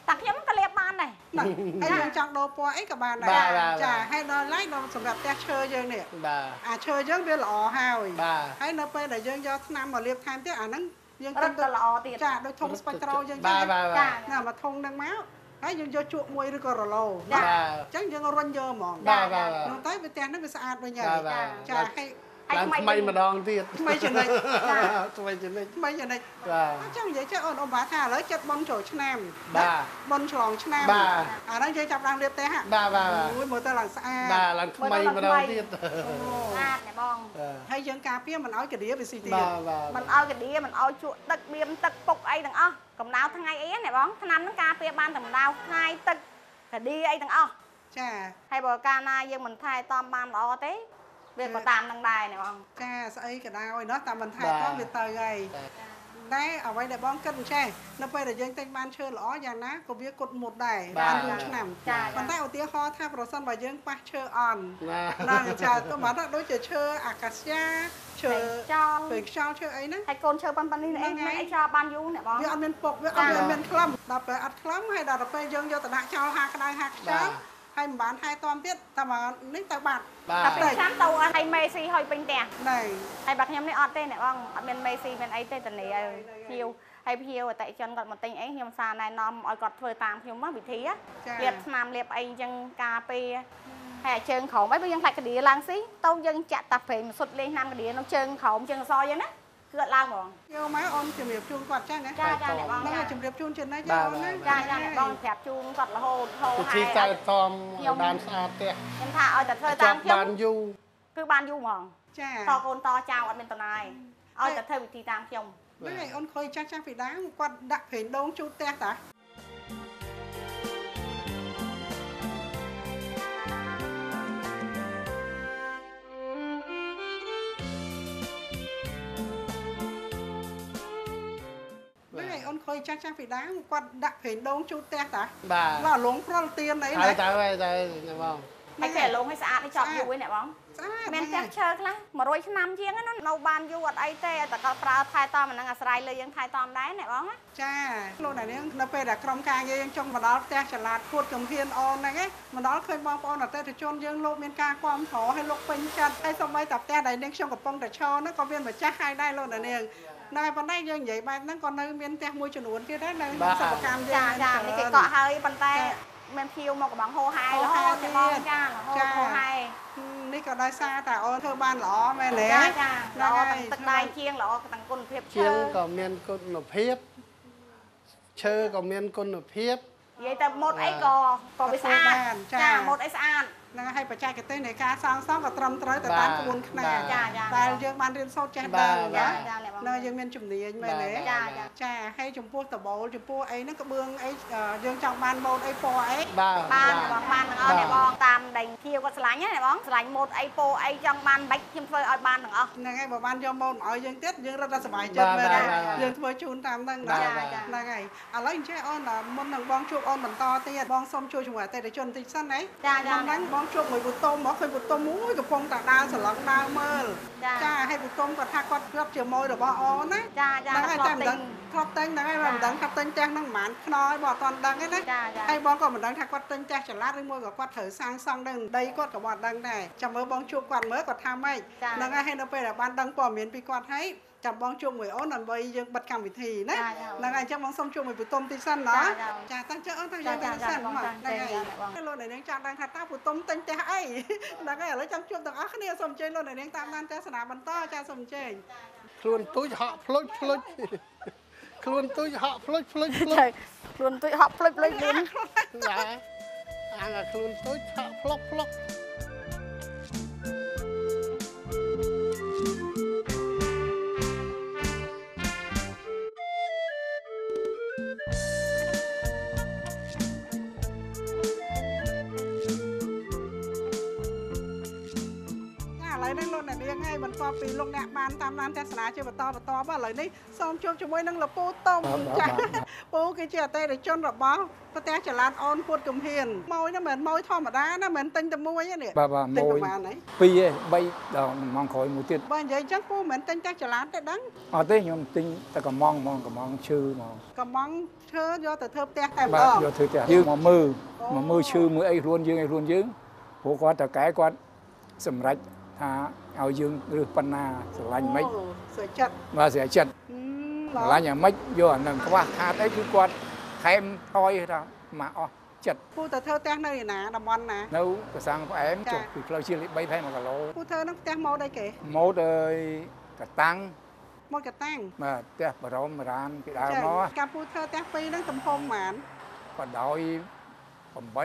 តាខ្ញុំក៏លាបបានដែរហើយយើងចង់ដូរពណ៌អីក៏បានដែរចាហើយដល់ឡែកដល់សម្រាប់ផ្ទះឈើយើងនេះបាទអាឈើយើងវាល្អហើយបាទហើយនៅពេលដែលយើងយកថ្នាំមកលាបថែមទៀតអាហ្នឹងយើងរឹតទៅល្អទៀតចាដូចធុងស្ប៉ាច់ត្រូលយើងបាទបាទចាណាមកធុងហ្នឹងមកហើយយើងយកជក់មួយឬក៏រឡូបាទអញ្ចឹងយើងរុញយកហ្មងបាទបាទនោះទៅវាផ្ទះហ្នឹងវាស្អាតវិញហើយបាទចាហើយហើយឡើងថ្មីថ្មីម្ដងទៀតថ្មីចំណិចថ្មីចំណិចថ្មីចំណិចបាទអញ្ចឹងនិយាយចេះអូនបាថាឥឡូវចិត្តប៉ុនចូលឆ្នាំបាទប៉ុនឆ្លងឆ្នាំបាទអាហ្នឹងយើងចាប់ដើមរៀបទេហ่ะបាទបាទអូយមើលទៅឡើងស្អាតបាទឡើងថ្មីម្ដងទៀតស្អាតណែបងហើយយើងការពារមិនឲ្យកាឌៀវាស៊ីទៀតបាទបាទមិនឲ្យកឌីមិនឲ្យជក់ទឹកបៀមទឹកពុកអីទាំងអស់កំដៅថ្ងៃអីណែបងឆ្នាំហ្នឹងការពារបានតែកំដៅថ្ងៃទឹកកឌីអីទាំងអស់ចាហើយបើកាលណាយើងមិនថែទាំបានល្អទេវាក៏តាមនឹងដែរណែបងចាស្អីក៏ដោយណោះតាមមិនថែទាំវាទៅហើយតែអ្វីដែលបងគិតអញ្ចេះនៅពេលដែលយើងទិញបានឈើល្អយ៉ាងណាក៏វាគត់មុតដែរបានយូរឆ្នាំប៉ុន្តែឧទាហរណ៍ថាប្រសិនបើយើងប៉ះឈើអន់បាទណាចាទៅមកដូចជាឈើអាកាសយ៉ាឈើចោលពេលខ្យល់ឈើអីហ្នឹងហើយកូនឈើប៉ុណ្ណឹងនេះអីចោលបានយូរណែបងវាអត់មានពុកវាអត់មានក្លឹមដល់ពេលអត់ក្លឹមហើយដល់ពេលយើងយកទៅដាក់ចោលហាក្តៅហាខ្យល់ហើយមិនបានថែទាំទៀតតែមកនេះទៅបាត់បាទតែពេលឆ្នាំទៅឲ្យមេស៊ីឲ្យពេញផ្ទះណែហើយបើខ្ញុំនេះអត់ទេណែបងអត់មានមេស៊ីមានអីទេតនីឲ្យភៀវហើយភៀវអតិជនគាត់មកទិញអីខ្ញុំសារណែនាំឲ្យគាត់ធ្វើតាមខ្ញុំមកវិធីលាបស្នាមលាបអីអញ្ចឹងការពារហើយជើងក្រោមអីបើយើងខ្លាចកឌីឡើងស៊ីទៅយើងចាក់តាប្រេងមកសុទ្ធលេងឆ្នាំកឌីនៅជើងក្រោមជើងអសអញ្ចឹងណាគឺអត់ឡើងហ្មងយកមកអូនជំរាបជូនគាត់ចឹងណាចាចាណែបងហ្នឹងជំរាបជូនចិនណាចាអូនណាចាចាណែបងប្រាប់ជូនគាត់រហូតហូរពិហើធីយតែតំបានស្អាតផ្ទះខ្ញុំថាឲ្យតែធ្វើចតាមប់ខ្ញុំបានយូរគឺបានយូរហ្មងចាតកូនតចៅអត់មានតណាយឲ្យតែធ្វើវិធីតាមខ្ញុំហ្នឹងហើយអូនឃើញចាស់ចាស់ពីដើមគាត់ដាក់ប្រេងដូងជូតផ្ទះតា ហ្នឹងហើយអូនឃើញចាស់ចាស់ពីដើមគាត់ដាក់ប្រេងដូងជូតផ្ទះតាបាទឡាលងប្រលទៀនអីហើយណាទៅហើយទៅបងហើយគេលងឲ្យស្អាតនេះចប់យូរឯណែបងស្អាតមានផ្ទះឈើខ្លះ100ឆ្នាំជាងណានៅបានយូរអត់អីទេតែគាត់ប្រើថែទាំអាហ្នឹងអាស្រ័យលើយើងថែទាំដែរណែបងណាចាលោកអ្នកនាងនៅពេលដែលក្រុមការងារយើងចង់មកដល់ផ្ទះចល័តពួតកំហៀនអូនហ្នឹងឯងមកដល់ឃើញបងប្អូនអតិថិជនយើងលោកមានការគាំទ្រឲ្យលោកពេញចិត្តហើយសូម្បីតែផ្ទះដែលនាងខ្ញុំកំពុងតែឈរហ្នឹងក៏មានម្ចាស់ឲ្យដែរលោកអ្នកនាងណែប៉ុន្តែយើងនិយាយបែបហ្នឹងក៏នៅមានផ្ទះមួយចំនួនទៀតដែរនៅសិប្បកម្មយើងចានេះគេកក់ហើយប៉ុន្តែមានភៀវមកកំងហោហាយរហូតបងចារហូតហោហាយនេះក៏ដោយសារតែអូនធ្វើបានល្អមែនទេចាចាល្អទាំងទឹកដៃជាងល្អទាំងគុណភាពឈើជាងក៏មានគុណភាពឈើក៏មានគុណភាពនិយាយទៅម៉ូតអីក៏វាស្អាតចាម៉ូតអីស្អាតហ្នឹងហើយបច្ចេកទេសនៃការសាងសង់ក៏ត្រឹមត្រូវទៅតាមក្បួនខ្នាតចាតែយើងបានរៀនសូត្រចេះដឹងចាណាចាអ្នកបងនៅយើងមានជំនាញមែនទេចាចាហើយចំពោះដបូលចំពោះអីហ្នឹងក្បឿងអីយើងចង់បានម៉ូតអីពណ៌អីបាទបានបងបានទាំងអស់អ្នកបងតាមដៃភៀវគាត់ឆ្លាញ់ណាអ្នកបងឆ្លាញ់ម៉ូតអីពោអីចង់បានបាច់ខ្ញុំធ្វើឲ្យបានទាំងអស់ហ្នឹងហើយបើបានយកម៉ូតមកឲ្យយើងទៀតយើងរត់តែសុបាយចិត្តមែនទេយើងធ្វើជូនតាមហ្នឹងណាហ្នឹងហើយឥឡូវអញ្ចឹងអូនមុននឹងបងជួបអូនបន្តទៀតបងសុំជួយជាមួយអតិថិជនបន្តិចសិនណាចាចាហ្នឹងបងជួបមួយប៊ូតុំមកឃើញប៊ូតុំមួយកំពុងតែដើរសន្លឹកដើរមើលចាហើយប៊ូតុំគាត់ថាគាត់ជាប់ជាមួយរបស់អូនណាចាចាហ្នឹងហើយតែមិនទិដឹងធ្លាប់ទិញហ្នឹងហើយមិនដឹងថាទិញផ្ទះហ្នឹងប្រហែលខ្នល់បងអត់ទាន់ដឹងទេណាចាចាហើយបងក៏មិនដឹងថាគាត់ទិញផ្ទះចល័តឬមួយក៏គាត់ត្រូវសាងសង់នឹងដីគាត់ក៏មិនដឹងដែរចាំមើលបងជួបគាត់មើលគាត់ថាម៉េចហ្នឹងហើយនៅពេលដែលបានដឹងព័ត៌មានពីគាត់ហើយចាំបងជួបមួយអូនដើម្បីយើងបិទកម្មវិធីណាហ្នឹងហើយអញ្ចឹងបងសុំជួបមួយប៊ូតុំតិចសិនណាចាតាំងចិត្តអូនទៅយើងទៅសិនមកហ្នឹងហើយលោកអ្នកនាងចង់ដឹងថាតើប៊ូតុំទិញផ្ទះអីហ្នឹងហើយឥឡូវចាំជួបទាំងអស់គ្នាសូមអញ្ជើញលោកអ្នកនាងតាមដានទស្សនាបន្តចាសូមអញ្ជើញខ្លួនទូចហក់ភ្លុចភ្លុចខ្លួនទូចហក់ភ្លុចភ្លុចភ្លុចខ្លួនទុយហប់ភ្លេចភ្លេចលឿនបាទអាងខ្លួនទូចហក់ភ្លុកភ្លុកឥឡូវហ្នឹងលោកអ្នកនាងឯងហើយបន្ទាប់ពីលោកអ្នកបានតាមដានទស្សនាជាបន្តបាទឥឡូវនេះសូមជួបជាមួយនឹងលោកពូតុំចាពូគឺជាអតិថិជនរបស់ប្រទេសចល័តអូនពុតកំហៀនម៉ួយនោះមិនម៉ួយធម្មតាណាមិនទិញតែមួយទេនេះបាទម៉ួយ2 3ដល់ម៉ងក្រោយមួយទៀតបើនិយាយអញ្ចឹងពូមិនទិញតែចល័តទេដឹងអត់ទេខ្ញុំទិញតែកំងហ្មងកំងឈើហ្មងកំងឈើយកទៅធ្វើផ្ទះតែម្ដងបាទយកធ្វើផ្ទះយើងមកមើលឈើមើលអីខ្លួនយើងព្រោះគាត់តកែគាត់សម្រេចថាឲ្យយើងឬប៉ុណ្ណាស្រឡាញ់មិនស្រេចចិត្តបាទស្រេចចិត្តស្រឡាញ់យ៉ាងម៉េចយកអានឹងខ្វះខាតអីគឺគាត់ថែមថយថាមកអស់ចិត្តពូទៅធ្វើផ្ទះនៅឯណាតំបន់ណានៅកសាំងផ្អែមចុះពីផ្លូវជាតិលេខ3ផែ1គីឡូពូធ្វើនឹងផ្ទះម៉ូតអីគេម៉ូតអើយកតាំងម៉ូតកតាំងបាទផ្ទះបរមរានពីដើមមកកាពូធ្វើផ្ទះពីរហ្នឹងទំហំប៉ុន្មានក៏ដោយ8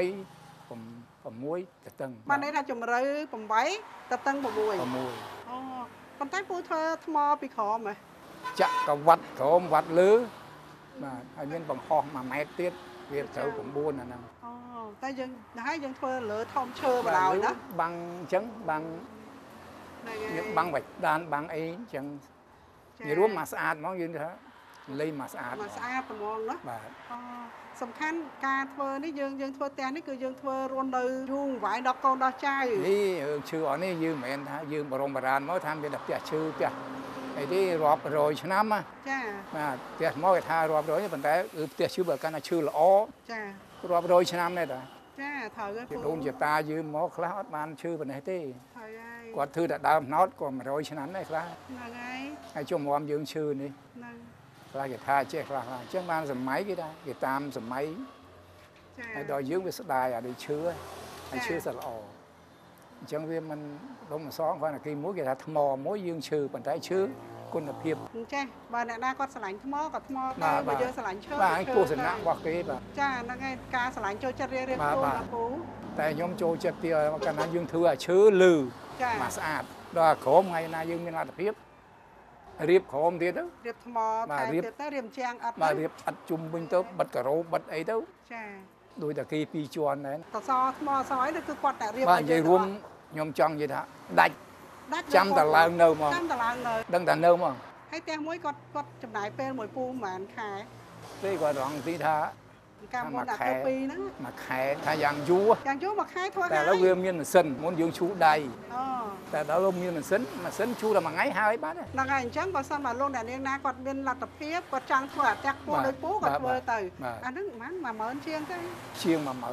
6តឹងបានន័យថាជម្រៅ8តឹង6អូប៉ុន្តែពូធ្វើថ្មពីក្រោមហ៎ចាក់ក៏វត្តក្រោមវត្តលើបាទហើយមានបង្ហោះ1ម៉ែត្រទៀតវាត្រូវ9អាហ្នឹងតែយើងធ្វើលើធំឈើបណ្ដោយណាបាំងអញ្ចឹងបាំងយើងបាំងវ៉ាច់ដានបាំងអីអញ្ចឹងនិយាយរួមមកស្អាតហ្មងយើងថាលេងមកស្អាតមកស្អាតហ្មងណាបាទសំខាន់ការធ្វើនេះយើងធ្វើផ្ទះនេះគឺយើងធ្វើរស់នៅយូរវាយដល់កូនដល់ចៅនេះរឿងឈើអស់នេះយើងមិនមែនថាយើងបរមរានមកថាមានតែផ្ទះឈើផ្ទះអីទេរាប់រយឆ្នាំចាបាទផ្ទះមកគេថារាប់រយប៉ុន្តែគឺផ្ទះឈើបើកាន់តែឈើល្អចារាប់រយឆ្នាំនេះតាចាត្រូវហើយដូនជាតាយើងមកខ្លះអត់បានឈើប៉ុណ្ណេះទេត្រូវហើយគាត់ធ្វើតែដើមណោតក៏100ឆ្នាំដែរខ្លះហ្នឹងហើយជុំរំយើងឈើនេះហ្នឹងខ្លះគេថាចេះខ្លះអញ្ចឹងបានសម័យគេថាគេតាមសម័យហើយដល់យើងវាស្ដាយអាដូចឈើហើយឈើសិតល្អអញ្ចឹងវាមិនរំសងគាត់តែគេមួយគេថាថ្មមួយយើងឈើប៉ុន្តែឈើគុណភាពចេះបើអ្នកណាគាត់ស្រឡាញ់ថ្មក៏ថ្មតែបើយើងស្រឡាញ់ឈើបាទទស្សនៈរបស់គេបាទចាហ្នឹងហើយការស្រឡាញ់ចូលចិត្តរៀបខ្លួនណាពូតែខ្ញុំចូលចិត្តពីកាលណាយើងធ្វើឲ្យឈើលឺមកស្អាតដល់ក្រោមថ្ងៃណាយើងមានលទ្ធភាពរៀបក្រោមទៀតទៅរៀបថ្មតែទៀតទៅរៀបជាងអត់បាទរៀបអត់ជុំវិញទៅបិទការ៉ូបិទអីទៅចាដោយតែគេ2ជាន់ដែរតសថ្មសអីគឺគាត់តែរៀបបាទនិយាយរួមខ្ញុំចង់និយាយថាដាច់ចាំតែឡើងនៅមកចាំតែឡើងនៅដឹងតែនៅមកហើយផ្ទះមួយគាត់ចំណាយពេលមួយពូប្រហែលខែពេលគាត់រងទីថាកម្មមុនអាខែ2ហ្នឹងមួយខែថាយ៉ាងយូរមួយខែធ្វើហើយតែឥឡូវវាមានម៉ាស៊ីនមុនយើងឈូសដៃតែដល់លោកមានម៉ាស៊ីនឈូសតែមួយថ្ងៃហើយបាទហ្នឹងហើយអញ្ចឹងបើសិនបើលោកអ្នកនាងណាគាត់មានលទ្ធភាពគាត់ចង់ធ្វើអាផ្ទះខ្ពស់ដោយពូគាត់ធ្វើទៅអាហ្នឹងប្រហែល10000ជាងទេជាង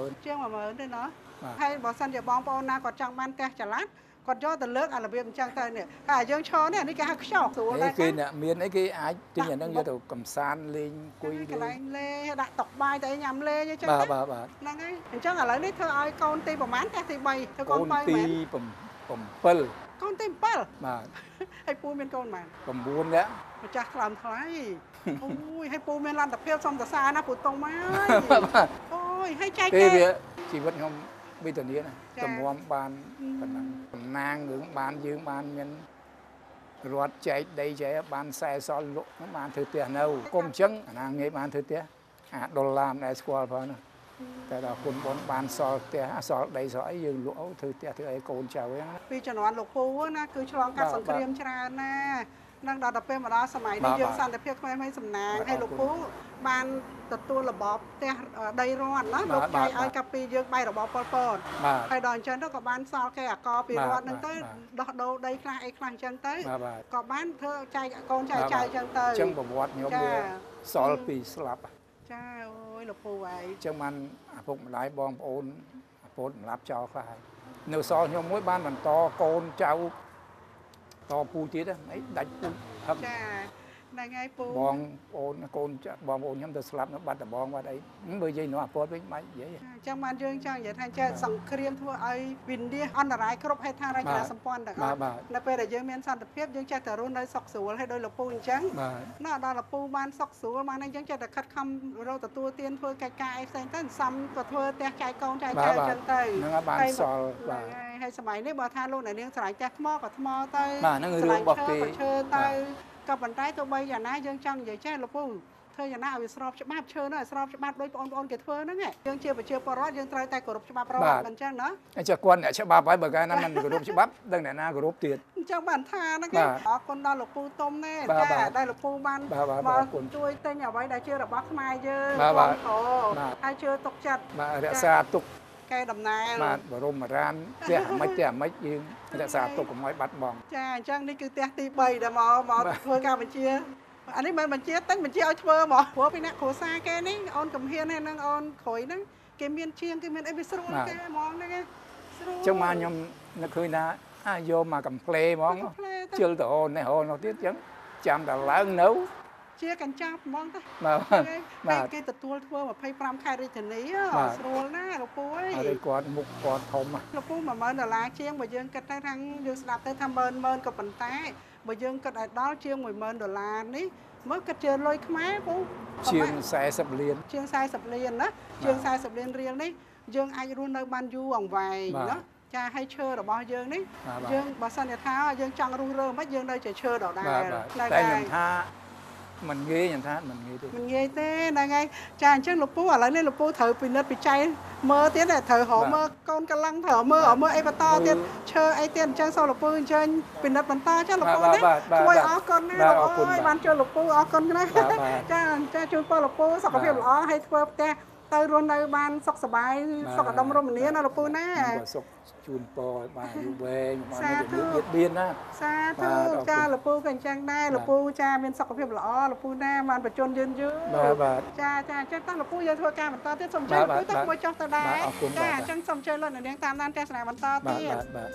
10000 ទេណាហើយបើសិនជាបងប្អូនណាគាត់ចង់បានផ្ទះចល័តគាត់យកទៅលើកអារបៀបអញ្ចឹងទៅនេះហើយយើងឈរនេះនេះគេហៅខ្ចោស្រួលដែរគេអ្នកមានអីគេអាចទិញអាហ្នឹងយកទៅកំសាន្តលេងគួយកន្លែងលេងដាក់តុបាយទៅញ៉ាំលេងអញ្ចឹងបាទហ្នឹងហើយអញ្ចឹងឥឡូវនេះធ្វើឲ្យកូនទីប្រហែលផ្ទះទី3ធ្វើកូន 2ទី7 កូនទី7 បាទហើយពូមានកូនប៉ុន្មាន 9នាក់ម្ចាស់ថ្លើមថ្លៃអូយហើយពូមានលទ្ធភាពសុំតសាណាពូតុងមកអូយហើយចែកគេវាជីវិតខ្ញុំវិធានាតម្រាំបានប៉ុណ្ណឹងតំណាងរឿងបានយើងបានមានរត់ចែកដីចែកបានខ្សែសល់លក់បានធ្វើផ្ទះនៅគុំអញ្ចឹងអាណាងាយបានធ្វើផ្ទះអាដុល្លារមិនដែលស្គាល់ផងណាតែដល់គុណបនបានសល់ផ្ទះសល់ដីសល់អីយើងលក់ធ្វើផ្ទះធ្វើអីកូនចៅហ្នឹងពីជំនាន់លោកពូណាគឺឆ្លងកាត់សង្គ្រាមច្រើនណានឹងដល់ទៅពេលមកដល់សម័យនេះយើងសន្តិភាពខ្មែរមិនសំណាងហើយលោកពូបានទទួលរបបផ្ទះដីរដ្ឋណាលោកចែកឲ្យកាពីយើងបាយរបបប៉ុលពតហើយដល់អញ្ចឹងទៅក៏បានសល់គេអាកពីរដ្ឋហ្នឹងទៅដោះដូរដីខ្លះអីខ្លះអញ្ចឹងទៅក៏បានធ្វើចែកកូនចៅអញ្ចឹងទៅអញ្ចឹងប្រវត្តិខ្ញុំវាសល់ពីស្លាប់ចាអូយលោកពូហើយអញ្ចឹងបានឪពុកម្ដាយបងប្អូនឪពុកម្លាប់ចោលខ្លះហើយនៅសល់ខ្ញុំមួយបានបន្តកូនចៅតពូទៀតអីដាច់ពូហឹកចាហ្នឹងហើយពូបងប្អូនកូនបងប្អូនខ្ញុំទៅស្លាប់នៅបាត់ដំបងបាត់អីមើលនិយាយនោះអាពតវិញបាច់និយាយអញ្ចឹងបានយើងចង់និយាយថាចេះសង្គ្រាមធ្វើឲ្យវិនិច្ឆ័យអន្តរាយគ្រប់ហេដ្ឋារចនាសម្ព័ន្ធទាំងអស់នៅពេលដែលយើងមានសន្តិភាពយើងចេះតែរស់នៅសុខស្រួលហើយដោយលោកពូអញ្ចឹងណាដល់លោកពូបានសុខស្រួលបានអញ្ចឹងចេះតែខិតខំរកទទួលទានធ្វើកិច្ចការអីផ្សេងទៅសំក៏ធ្វើផ្ទះចែកកូនចែកចៅអញ្ចឹងទៅហ្នឹងបានសល់បាទហើយសម័យនេះបើថាលោកអ្នកនាងស្រឡាញ់ផ្ទះថ្មក៏ថ្មទៅបាទហ្នឹងរឿងរបស់គេឈើទៅក៏ប៉ុន្តែទោះបីយ៉ាងណាយើងចង់និយាយចេះលោកពូធ្វើយ៉ាងណាឲ្យស្របច្បាប់ឈើនោះឲ្យស្របច្បាប់ដោយបងប្អូនគេធ្វើហ្នឹងយើងជាប្រជាពលរដ្ឋយើងត្រូវតែគោរពច្បាប់រដ្ឋមិនអញ្ចឹងណាអញ្ចឹងគាត់អ្នកច្បាប់ហើយបើកាលណាមិនគោរពច្បាប់ដឹងអ្នកណាគោរពទៀតអញ្ចឹងបានថាហ្នឹងអរគុណដល់លោកពូទុំទេចាដែលលោកពូបានមកជួយទិញអ្វីដែលជារបស់ខ្មែរយើងបងប្អូនហើយជឿទុកចិត្តរក្សាទុកកែដំណើរបាទបរមរានផ្ទះអាម៉េចយើងរក្សាទុកកុំឲ្យបាត់បង់ចាអញ្ចឹងនេះគឺផ្ទះទី3ដែលមកធ្វើការបញ្ជាអានេះមិនបញ្ជាទិញបញ្ជាឲ្យធ្វើហ្មងព្រោះពីអ្នកគ្រួសារគេនេះអូនកំហៀនហើយនឹងអូនក្រួយហ្នឹងគេមានជាងគេមានអីវាស្រួលគេហ្មងហ្នឹងស្រួលចឹងមកខ្ញុំនឹកឃើញថាយកមកកំ pl ហ្មងជិលទៅអូននេះអូននោះទៀតចឹងចាំតែឡើងនៅជាកញ្ចប់ហ្មងទៅបាទគេទទួលធ្វើ25ខែរាជធានីស្រួលណាលោកពូអើយគាត់មុខគាត់ធំលោកពូ$10000ជាងបើយើងគិតទៅថាយើងស្ដាប់ទៅថា10000ក៏ប៉ុន្តែបើយើងគិតឲ្យដល់ជាង$10000នេះមើលគិតជាលុយខ្មែរពូជាង40លានជាង40លានណាជាង40លានរៀលនេះយើងអាចរស់នៅបានយូរអង្វែងណាចាឲ្យឈើរបស់យើងនេះយើងបើសិនជាថាយើងចង់រស់រើមិនយើងនៅជាឈើដដែលតែខ្ញុំថាមិនងាយខ្ញុំថាមិនងាយទេមិនងាយទេហ្នឹងហើយចាអញ្ចឹងលោកពូឥឡូវនេះលោកពូត្រូវពិនិត្យពិច័យមើលទៀតត្រូវរកមើលកូនកលឹងត្រូវមើលអីបន្តទៀតឈើអីទៀតអញ្ចឹងសូមលោកពូអញ្ជើញពិនិត្យបន្តចាលោកពូនេះជួយអរគុណណាលោកអើយបានជួយលោកពូអរគុណណាចាជួយពរលោកពូសុខភាពល្អហើយធ្វើផ្ទះទៅរស់នៅបានសុខសប្បាយសុខដុមរមនាណាលោកពូណាសុខជូនពរបានយូរវែងបានមានបៀតណាសាធុចាលោកពូក៏អញ្ចឹងដែរលោកពូចាមានសុខភាពល្អលោកពូណាបានបញ្ជនយឺនបាទចាអញ្ចឹងតោះលោកពូយើងធ្វើការបន្តទៀតសូមអញ្ជើញលោកពូទៅមួយចុះទៅដែរចាអញ្ចឹងសូមអញ្ជើញលោកនាងតាមដានទស្សនាបន្តទៀតបាទ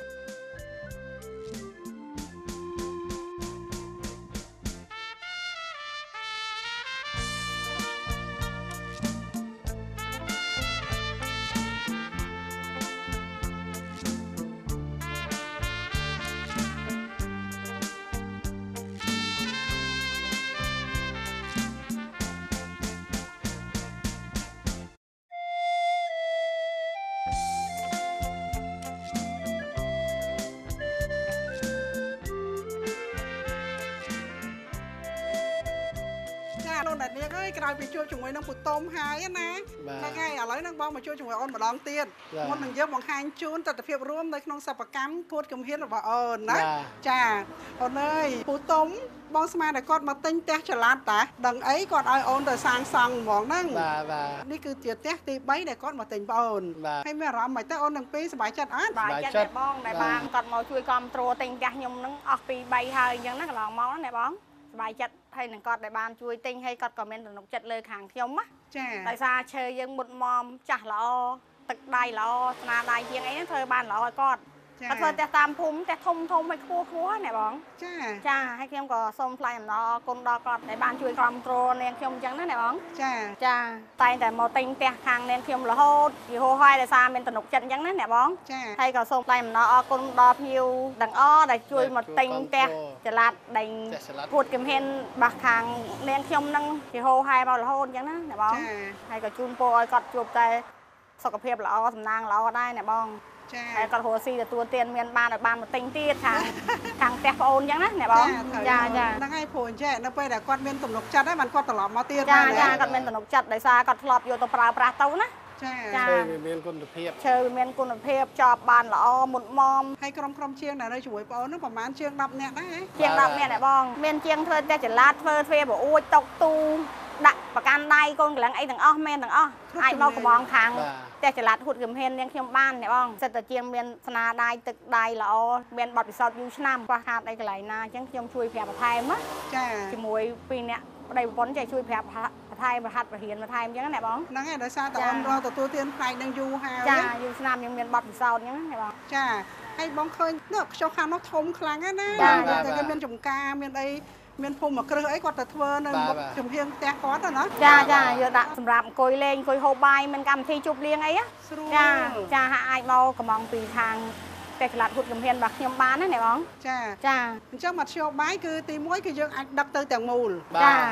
លោកអ្នកនាងអើយក្រោយពីជួបជាមួយនឹងពូតុំហើយណាហ្នឹងហើយឥឡូវហ្នឹងបងមកជួបជាមួយអូនម្ដងទៀតមុននឹងយើងបង្ហាញជូនទស្សនវិជ្ជារួមនៅក្នុងសិប្បកម្មគួតកំហៀនរបស់អូនណាចាអូនអើយពូតុំបងស្មានតែគាត់មកទិញផ្ទះចល័តតាដឹងអីគាត់ឲ្យអូនទៅសាងសង់ហ្មងហ្នឹងបាទនេះគឺជាផ្ទះទី3ដែលគាត់មកទិញបងអូនហើយមានអារម្មណ៍មិនទៅអូននឹងពីសប្បាយចិត្តអត់សប្បាយចិត្តបងដែលបានគាត់មកជួយគ្រប់គ្រងទិញផ្ទះខ្ញុំហ្នឹងអស់ពី3ហើយអញ្ចឹងណាកន្លងមកណាបងសប្បាយចិត្តហើយនឹងគាត់ដែលបានជួយទិញហើយគាត់ក៏មានទំនុកចិត្តលើខាងខ្ញុំណាចាដោយសារឈើយើងមុតមមចាស់ល្អទឹកដៃល្អស្នាដៃជាងអីហ្នឹងធ្វើបានល្អឲ្យគាត់គាត់ធ្វើផ្ទះតាមភូមិផ្ទះធំឲ្យខ្ពស់ណាបងចាហើយខ្ញុំក៏សូមថ្លែងអំណរគុណដល់គាត់ដែលបានជួយគ្រប់គ្រងនាងខ្ញុំអញ្ចឹងណាបងចាតែងតែមកទិញផ្ទះខាងនាងខ្ញុំរហូតយូរហើយដោយសារមានទំនុកចិត្តអញ្ចឹងណាបងហើយក៏សូមថ្លែងអំណរអរគុណដល់ភ្ញៀវទាំងអស់ដែលជួយមកទិញផ្ទះចល័តដេញពួតកំហិនបាសខាងនាងខ្ញុំហ្នឹងជាហូរហែមករហូតអញ្ចឹងណាបងហើយក៏ជូនពរឲ្យគាត់ជួបតែសុខភាពល្អសំណាងល្អដែរណាបងហើយគាត់រស់ស៊ីទទួលទានមានបានឲ្យបានមកទិញទៀតខាងផ្ទះប្អូនអញ្ចឹងណាបងចាហ្នឹងហើយព្រោះអញ្ចឹងនៅពេលដែលគាត់មានទំនុកចិត្តហើយបានគាត់ត្រឡប់មកទៀតចាគាត់មានទំនុកចិត្តដោយសារគាត់ធ្លាប់យកទៅប្រើប្រាស់ទៅណាចាវាមានគុណភាពឈើវាមានគុណភាពចប់បានល្អមុតមមហើយក្រុមជាងដែលនៅជាមួយប្អូននោះប្រហែលជាង10នាក់ដែរជាង10នាក់ដែរបងមានជាងធ្វើផ្ទះចល័តធ្វើទ្វារប្រអួចតុកទូដាក់ប្រកាន់ដៃកូនកលឹងអីទាំងអស់មែនទាំងអស់អាចមកកំងខាងផ្ទះចល័តហួតកំហិននាងខ្ញុំបានអ្នកបងសិតតែជាងមានស្នាដៃទឹកដៃល្អមានបទពិសោធន៍យូរឆ្នាំខ្វះខាតអីកន្លែងណាអញ្ចឹងខ្ញុំជួយប្រាប់បន្ថែមណាជាមួយ2នាក់ប្តីប្រពន្ធចេះជួយប្រាប់បន្ថែមប្រហាត់បរិញ្ញាបន្ថែមអញ្ចឹងណាបងហ្នឹងហើយដោយសារតែអូនរកទទួលទានផ្នែកនឹងយូរហើយចាយូរឆ្នាំខ្ញុំមានបទពិសោធន៍អញ្ចឹងណាបងចាហើយបងឃើញនោះខ្ចុះខាងនោះធំខ្លាំងណាស់តែគេមានចំការមានអីមានភូមិមកគ្រឹះអីគាត់ទៅធ្វើនៅមុខចំហៀងផ្ទះគាត់ណាចាយកដាក់សម្រាប់អង្គុយលេងអង្គុយហូបបាយមានកម្មវិធីជប់លៀងអីចាអាចមកកំងពីខាងផ្ទះចល័តហួតកំហិនរបស់ខ្ញុំបានណាបងចាអញ្ចឹងមកធ្យោបាយគឺទី1គឺយើងអាចដឹកទៅទាំងមូលចាទី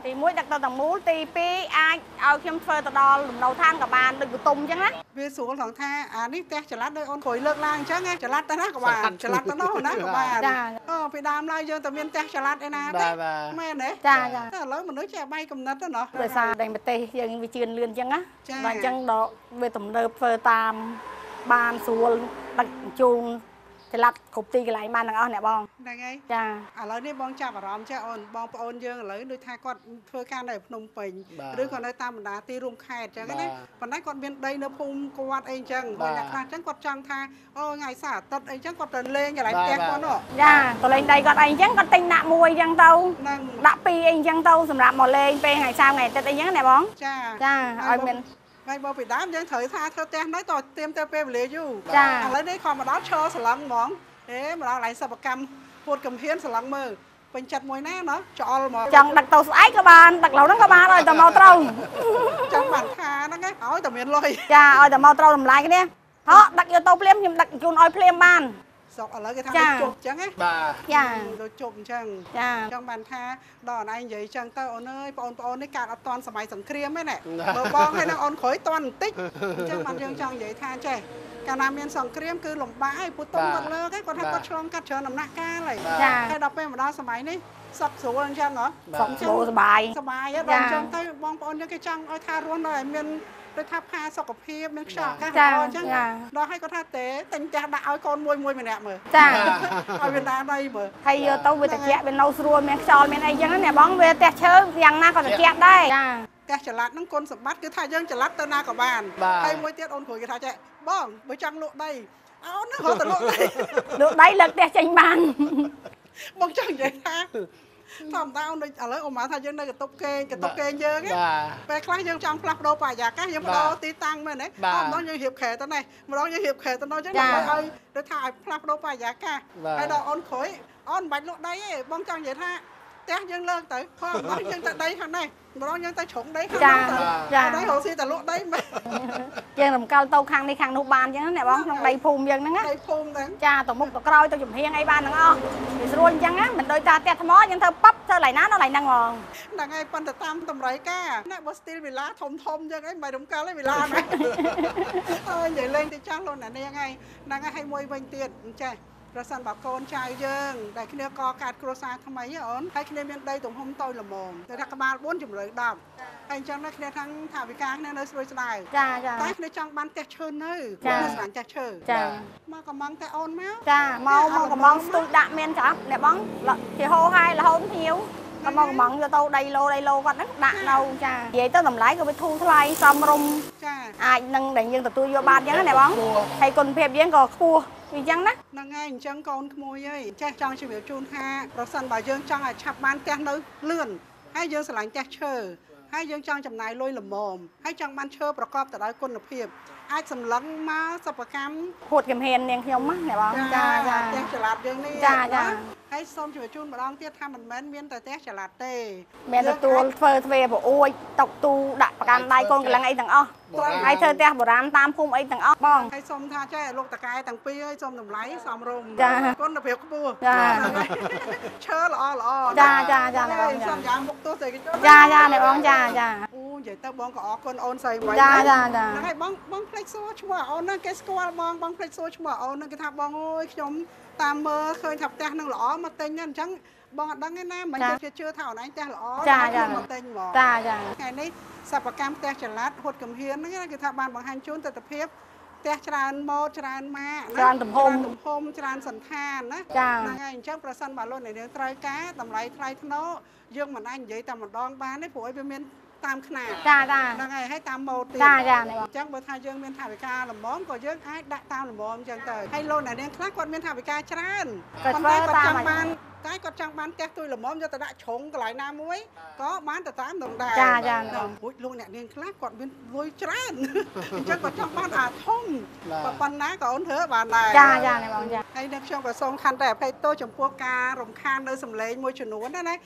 ទី1ដឹកទៅទាំងមូលទី2អាចឲ្យខ្ញុំធ្វើទៅដល់លំនៅឋានក៏បានដូចបតុមអញ្ចឹងណាវាស្រួលថងថាអានេះផ្ទះចល័តដោយអូនគ្រួយលើកឡើងអញ្ចឹងចល័តទៅណាក៏បានចល័តទៅនោះណាក៏បានពីដើមឡើយយើងតែមានផ្ទះចល័តឯណាទេមែនទេចាតែឥឡូវមនុស្សចេះបាយកំណត់ទៅណោះដោយសារដែនប្រទេសយើងវាជឿនលឿនអញ្ចឹងណាបាទអញ្ចឹងដល់វាទំនើបធ្វើតាមបានស្រួលដឹកជូនចល័តគ្រប់ទីកន្លែងបានទាំងអស់អ្នកបងហ្នឹងហើយចាឥឡូវនេះបងចាប់អារម្មណ៍ចេះអូនបងប្អូនយើងឥឡូវដូចថាគាត់ធ្វើការនៅភ្នំពេញឬក៏នៅតាមបណ្ដាទីរួមខេត្តអញ្ចឹងណាប៉ុន្តែគាត់មានដីនៅភូមិគាត់អីអញ្ចឹងហើយអ្នកខ្លះអញ្ចឹងគាត់ចង់ថាអូថ្ងៃសៅរ៍អាទិត្យអីអញ្ចឹងគាត់ទៅលេងកន្លែងផ្ទះគាត់នោះចាទៅលេងដីគាត់អីអញ្ចឹងគាត់ទិញដាក់មួយអញ្ចឹងទៅដាក់ពីរអីអញ្ចឹងទៅសម្រាប់មកលេងពេលថ្ងៃសៅរ៍ថ្ងៃអាទិត្យអីអញ្ចឹងណាបងចាឲ្យមានហើយបើពីដើមយើងត្រូវថាធ្វើផ្ទះនៅតទៀមទៅពេលវេលាយូរចាឥឡូវនេះខំមកដល់ឈរសឡឹងហ្មងមកដល់កន្លែងសិប្បកម្មពួតកំហៀនសឡឹងមើលពេញចិត្តមួយណាណោះច្អល់មកចង់ដឹកទៅស្អែកក៏បានដឹកឡូវហ្នឹងក៏បានឲ្យតែមកត្រូវចង់បានថាហ្នឹងឲ្យតែមានលុយចាឲ្យតែមកត្រូវតម្លៃគ្នាហ៎ដឹកយកទៅភ្លាមខ្ញុំដឹកជូនឲ្យភ្លាមបានសក់ឥឡូវគេថាជប់អញ្ចឹងណាបាទចាដូចជប់អញ្ចឹងចាចង់បានថាដល់អនឯងនិយាយអញ្ចឹងទៅអូនអើយបងប្អូននេះកើតអត់តាន់សម័យសង្គ្រាមទេណាបើបងហើយនឹងអូនក្រួយតាន់បន្តិចអញ្ចឹងបានយើងចង់និយាយថាចេះកាលណាមានសង្គ្រាមគឺលំបាកហើយពូទុំគាត់លើកគាត់ថាគាត់ឆ្លងកាត់ច្រើនដំណាក់កាលហើយហើយដល់ពេលមកដល់សម័យនេះសុខស្រួលអញ្ចឹងហ៎សុខស្រួលសบายដល់អញ្ចឹងទៅបងប្អូនយើងគេចង់ឲ្យថារស់នៅឲ្យមានដូចថាផាសុខភាពមានខ្យល់អាកាសល្អអញ្ចឹងដល់ឲ្យគាត់ថាទេតែផ្ទះដាក់ឲ្យកូនមួយម្នាក់មើលចាឲ្យវាណាដីមើលហើយយកទៅវាត្រជាក់វានៅស្រួលមានខ្យល់មានអីអញ្ចឹងណាបងវាផ្ទះឈើយ៉ាងណាក៏ត្រជាក់ដែរចាផ្ទះចល័តហ្នឹងគុណសម្បត្តិគឺថាយើងចល័តទៅណាក៏បានហើយមួយទៀតអូនគ្រួយគេថាចេះបងបើចង់លក់ដីអូនហ្នឹងរត់ទៅលក់ដីលើកផ្ទះចេញបានបងចង់និយាយថាធម្មតាអូនឥឡូវអូនមកថាយើងនៅកតុបគេយើងពេលខ្លះយើងចង់ផ្លាស់ប្ដូរបរិយាកាសយើងបដូរទីតាំងមែនទេម្ដងយើងរៀបខែទៅនេះម្ដងយើងរៀបខែទៅនោះអញ្ចឹងដើម្បីឲ្យដូចថាឲ្យផ្លាស់ប្ដូរបរិយាកាសហើយដល់អូនគ្រួយអូនមិនបាច់លក់ដីទេបងចង់និយាយថាផ្ទះយើងលើកទៅព្រោះម្ដងយើងទៅដីខាងនេះម្ដងយើងទៅជ្រុងដីខាងនោះទៅដីរកស៊ីតែលក់ដីមែនយើងរំកិលទៅខាងនេះខាងនោះបានអញ្ចឹងណាបងក្នុងដីភូមិយើងហ្នឹងណាដីភូមិហ្នឹងចាទៅមុខទៅក្រោយទៅចំហៀងអីបានទាំងអស់វាស្រួលអញ្ចឹងណាមិនដូចថាផ្ទះថ្មយើងធ្វើប៉ាប់ធ្វើកន្លែងណានៅកន្លែងហ្នឹងហ្មងហ្នឹងហើយប៉ុន្តែតាមតម្រូវការណាបើស្ទីលវិឡាធំយើងអីមិនរំកិលទេវិឡាណាហើយនិយាយលេងទៅចាស់លោកអ្នកនាងហើយហ្នឹងហើយមួយវិញទៀតអញ្ចេះប្រសិនបើកូនចៅយើងដែលគ្នាកកើតគ្រួសារថ្មីអូនហើយគ្នាមានដីទំហំតូចល្មមតែថាក្បាល4ជម្រៅ10ហើយអញ្ចឹងគ្នាខាងថាវិការគ្នានៅស្រួយស្ដាយចាតែគ្នាចង់បានផ្ទះឈើនៅគាត់នៅស្រាញ់ផ្ទះឈើចាមកកំងតែអូនមកចាមកកំងស្ទូចដាក់មានចាអ្នកបងជាហោហើយរហូតភៀវក៏មកកំងយកទៅដីឡូគាត់ហ្នឹងដាក់នៅចានិយាយទៅតម្លៃក៏វាធូរថ្លៃសមរម្យចាអាចនឹងដែលយើងទទួលយកបានអញ្ចឹងណាបងហើយគុណភាពយើងក៏ខ្ពស់អញ្ចឹងណាហ្នឹងហើយអញ្ចឹងកូនក្មួយអើយចេះចង់ជម្រាបជូនថាប្រសិនបើយើងចង់ឲ្យឆាប់បានផ្ទះនៅលឿនហើយយើងស្រឡាញ់ផ្ទះឈើហើយយើងចង់ចំណាយលុយល្មមហើយចង់បានឈើប្រកបទៅដោយគុណភាពអាចសម្លឹងមកសិប្បកម្មពួតកំហៀននាងខ្ញុំណាបងចាផ្ទះចល័តយើងនេះចាហើយសូមជម្រាបជូនម្ដងទៀតថាមិនមែនមានតែផ្ទះចល័តទេមានទទួលធ្វើទ្វេប្រអួយតុកទូដាក់ប្រកាន់ដៃកូនកលឹងអីទាំងអស់ហើយធ្វើផ្ទះបុរាណតាមភូមិអីទាំងអស់បងហើយសូមថាចេះលោកតកែទាំងពីរហើយសូមតម្លៃសមរម្យគុណភាពខ្ពស់ឈើល្អចាសូមយ៉ាងមុខទោះតែគេចាអ្នកបងចាអូនិយាយទៅបងក៏អរគុណអូនស្រីមួយហ្នឹងហើយបងផ្លេចសួរឈ្មោះអូនហ្នឹងគេស្គាល់បងផ្លេចសួរឈ្មោះអូនហ្នឹងគេថាបងអើយខ្ញុំតាមមើលឃើញថាផ្ទះនឹងល្អមកទិញហ្នឹងអញ្ចឹងបងអត់ដឹងទេណាមិនគេជឿថាអូនឯងផ្ទះល្អមកទិញហ្មងថ្ងៃនេះសិប្បកម្មផ្ទះចល័តហួតកំហៀនហ្នឹងគេថាបានបង្ហាញជូនទស្សនវិជ្ជាផ្ទះច្រើនម៉ូដច្រើនម៉ាកច្រើនទំហំច្រើនសន្តានណាហ្នឹងហើយអញ្ចឹងប្រសិនបើលោកអ្នកនាងត្រូវការតម្លៃថ្លៃថ្នូរយើងមិនអាចនិយាយតែម្ដងបានទេព្រោះឲ្យវាមានតាមខ្នាតហ្នឹងហើយតាមម៉ូដទៀតចាអញ្ចឹងបើថាយើងមានថវិកាល្មមក៏យើងអាចដាក់តាមល្មមអញ្ចឹងទៅហើយលោកអ្នកនាងខ្លះគាត់មានថវិកាច្រើនប៉ុន្តែគាត់ចង់បានគាត់ចង់បានផ្ទះទួយល្មមយកទៅដាក់ជ្រុងកន្លែងណាមួយក៏បានទៅតាមនឹងដែររួចលោកអ្នកនាងខ្លះគាត់មានលុយច្រើនអញ្ចឹងគាត់ចង់បានអាធំប៉ុណ្ណាក៏អូនធ្វើបានដែរចាបងចាហើយនៅខ្ញុំក៏សូមខន្តីអភ័យទោសចំពោះការរំខាននៅសម្លេងមួយចំនួនណា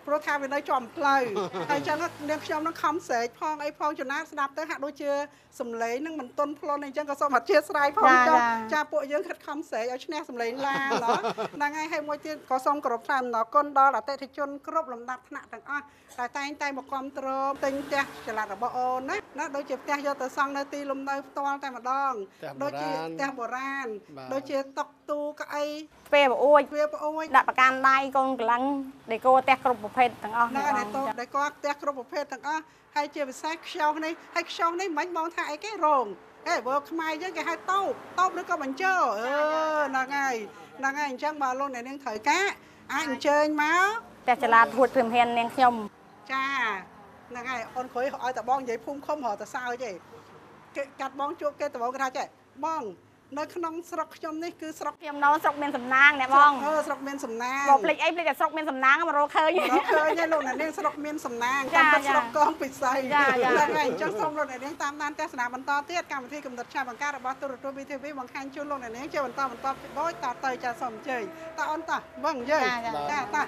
ព្រោះថាវានៅចំផ្លូវហើយអញ្ចឹងនាងខ្ញុំនឹងខំស្រែកផងអីផងចំណាស្ដាប់ទៅហាក់ដូចជាសំឡេងនឹងមិនទន់ភ្លន់អីចឹងក៏សូមអធិស្ឋានផងចាពួកយើងខិតខំស្រែកឲ្យឈ្នះសំឡេងឡាណហ្នឹងហើយហើយមួយទៀតក៏សូមគោរពថ្លែងអំណរគុណដល់អតិថិជនគ្រប់លំដាប់ថ្នាក់ទាំងអស់ដែលតែងតែមកគ្រប់គ្រងទិញផ្ទះចល័តរបស់អូនណាដូចជាផ្ទះយកទៅសង់នៅទីលំនៅផ្ទាល់តែម្ដងដូចជាផ្ទះបុរាណដូចជាតុទូកៅអីទ្វេប្រអួចដាក់ប្រកាន់ដៃកូនកម្លាំងដេកូផ្ទះគ្រប់ប្រភេទទាំងអស់ហ្នឹងហើយដេកូផ្ទះគ្រប់ប្រភេទទាំងអស់ហើយជាពិសេសខ្ចោះនេះហើយខ្ចោះនេះមិនបងថាអីគេរោងបើខ្មែរយើងគេហៅតូបឬក៏បញ្ជើហ្នឹងហើយអញ្ចឹងបើលោកអ្នកនាងត្រូវការអាចអញ្ជើញមកផ្ទះចល័តហួតព្រមហ៊ាននាងខ្ញុំចាហ្នឹងហើយអូនគ្រួយឲ្យតបងនិយាយភូមិឃុំរកតសើចឯងគេកាត់បងជួបគេតបងគេថាចេះបងនៅក្នុងស្រុកខ្ញុំនេះគឺស្រុកខ្ញុំនៅស្រុកមានសំណាងអ្នកបងស្រុកមានសំណាងបងភ្លេចអីភ្លេចតែស្រុកមានសំណាងមករកឃើញឯលោកអ្នកនាងស្រុកមានសំណាងតាមពិតស្រុកកងពិសីហ្នឹងហើយអញ្ចឹងសូមលោកអ្នកនាងតាមដានទស្សនាបន្តទៀតកម្មវិធីកំណត់ឆាបង្កើតរបស់ទូរទស្សន៍ VTV បង្ហាញជូនលោកអ្នកនាងជាបន្តដូចតទៅចាសូមអញ្ជើញតអូនតវឹងយើងចាបង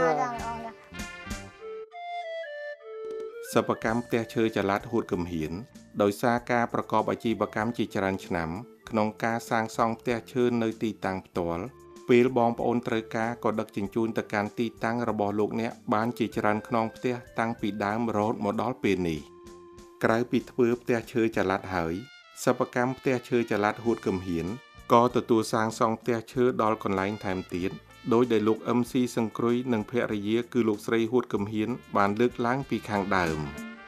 សិប្បកម្មផ្ទះឈើចល័តហួតគំហៀនដោយសារការប្រកបអាជីវកម្មជាច្រើនឆ្នាំក្នុងការសាងសង់ផ្ទះឈើនៅទីតាំងផ្ទាល់ពេលបងប្អូនត្រូវការក៏ដឹកជញ្ជូនទៅកាន់ទីតាំងរបស់លោកអ្នកបានជាច្រើនខ្នងផ្ទះតាំងពីដើមរហូតមកដល់ពេលនេះក្រៅពីធ្វើផ្ទះឈើចល័តហើយសិប្បកម្មផ្ទះឈើចល័តហួតគំហៀនក៏ទទួលសាងសង់ផ្ទះឈើដល់កន្លែងថែមទៀតដោយដែលលោក MC សង្គ្រុយនិងភរិយាគឺលោកស្រីហួតគំហៀនបានលើកឡើងពីខាងដើម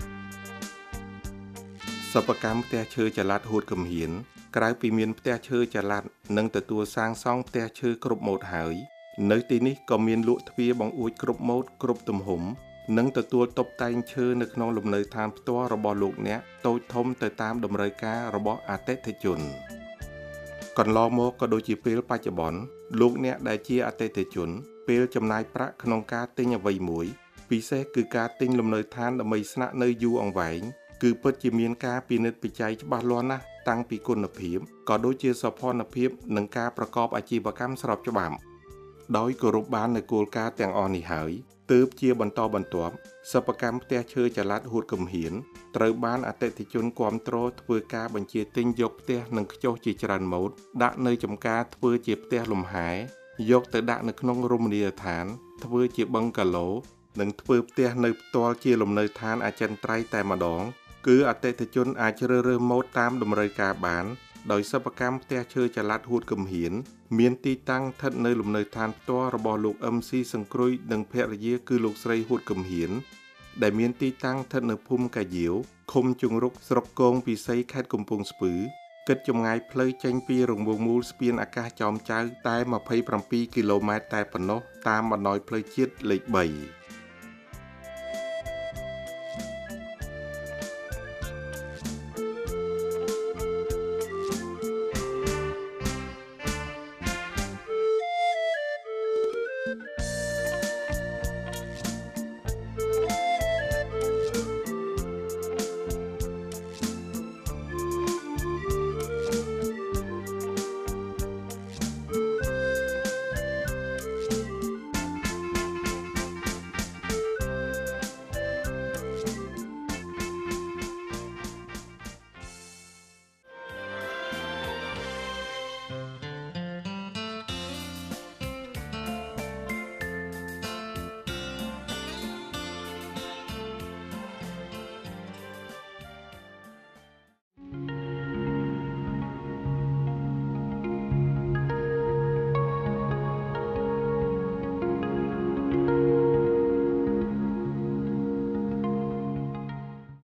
សិប្បកម្មផ្ទះឈើចល័តហួតគំហៀនក្រៅពីមានផ្ទះឈើចល័តនិងទទួលសាងសង់ផ្ទះឈើគ្រប់ម៉ូដហើយនៅទីនេះក៏មានលក់ទ្វារបង្អួចគ្រប់ម៉ូដគ្រប់ទំហំនិងទទួលតុបតែងឈើនៅក្នុងលំនៅឋានផ្ទាល់របស់លោកអ្នកតូចធំទៅតាមតម្រូវការរបស់អតិថិជនកន្លងមកក៏ដូចជាពេលបច្ចុប្បន្នលោកអ្នកដែលជាអតិថិជនពេលចំណាយប្រាក់ក្នុងការទិញអ្វីមួយពិសេសគឺការទិញលំនៅឋានដើម្បីស្នាក់នៅយូរអង្វែងគឺពិតជាមានការពិនិត្យពិច័យច្បាស់លាស់ណាស់តាំងពីគុណភាពក៏ដូចជាសោភ័ណភាពនិងការប្រកបអាជីវកម្មស្របច្បាប់ដោយគោរពបាននូវគោលការណ៍ទាំងអស់នេះហើយទើបជាបន្តបន្ទាប់សិប្បកម្មផ្ទះឈើចល័តហួតគំហៀនត្រូវបានអតិថិជនគាំទ្រធ្វើការបញ្ជាទិញយកផ្ទះនិងខ្ចោះជាច្រើនម៉ូដដាក់នៅចំការធ្វើជាផ្ទះលំហែយកទៅដាក់នៅក្នុងរមណីយដ្ឋានធ្វើជាបឹងកាឡូនិងធ្វើផ្ទះនៅផ្ទាល់ជាលំនៅឋានអចិន្ត្រៃយ៍តែម្ដងគឺអតិថិជនអាចជ្រើសរើសម៉ូដតាមតម្រូវការបានដោយសិប្បកម្មផ្ទះឈើចល័តហួតគំហៀនមានទីតាំងស្ថិតនៅលំនៅឋានផ្ទាល់របស់លោក MC សង្គ្រុយនិងភរិយាគឺលោកស្រីហួតគំហៀនដែលមានទីតាំងស្ថិតនៅភូមិកាយាវឃុំជង្រុកស្រុកគងពិសីខេត្តកំពង់ស្ពឺគិតចម្ងាយផ្លូវចេញពីរង្វង់មូលស្ពានអាកាសចោមចៅតែ27គីឡូម៉ែត្រតែប៉ុណ្ណោះតាមបណ្ដោយផ្លូវជាតិលេខ3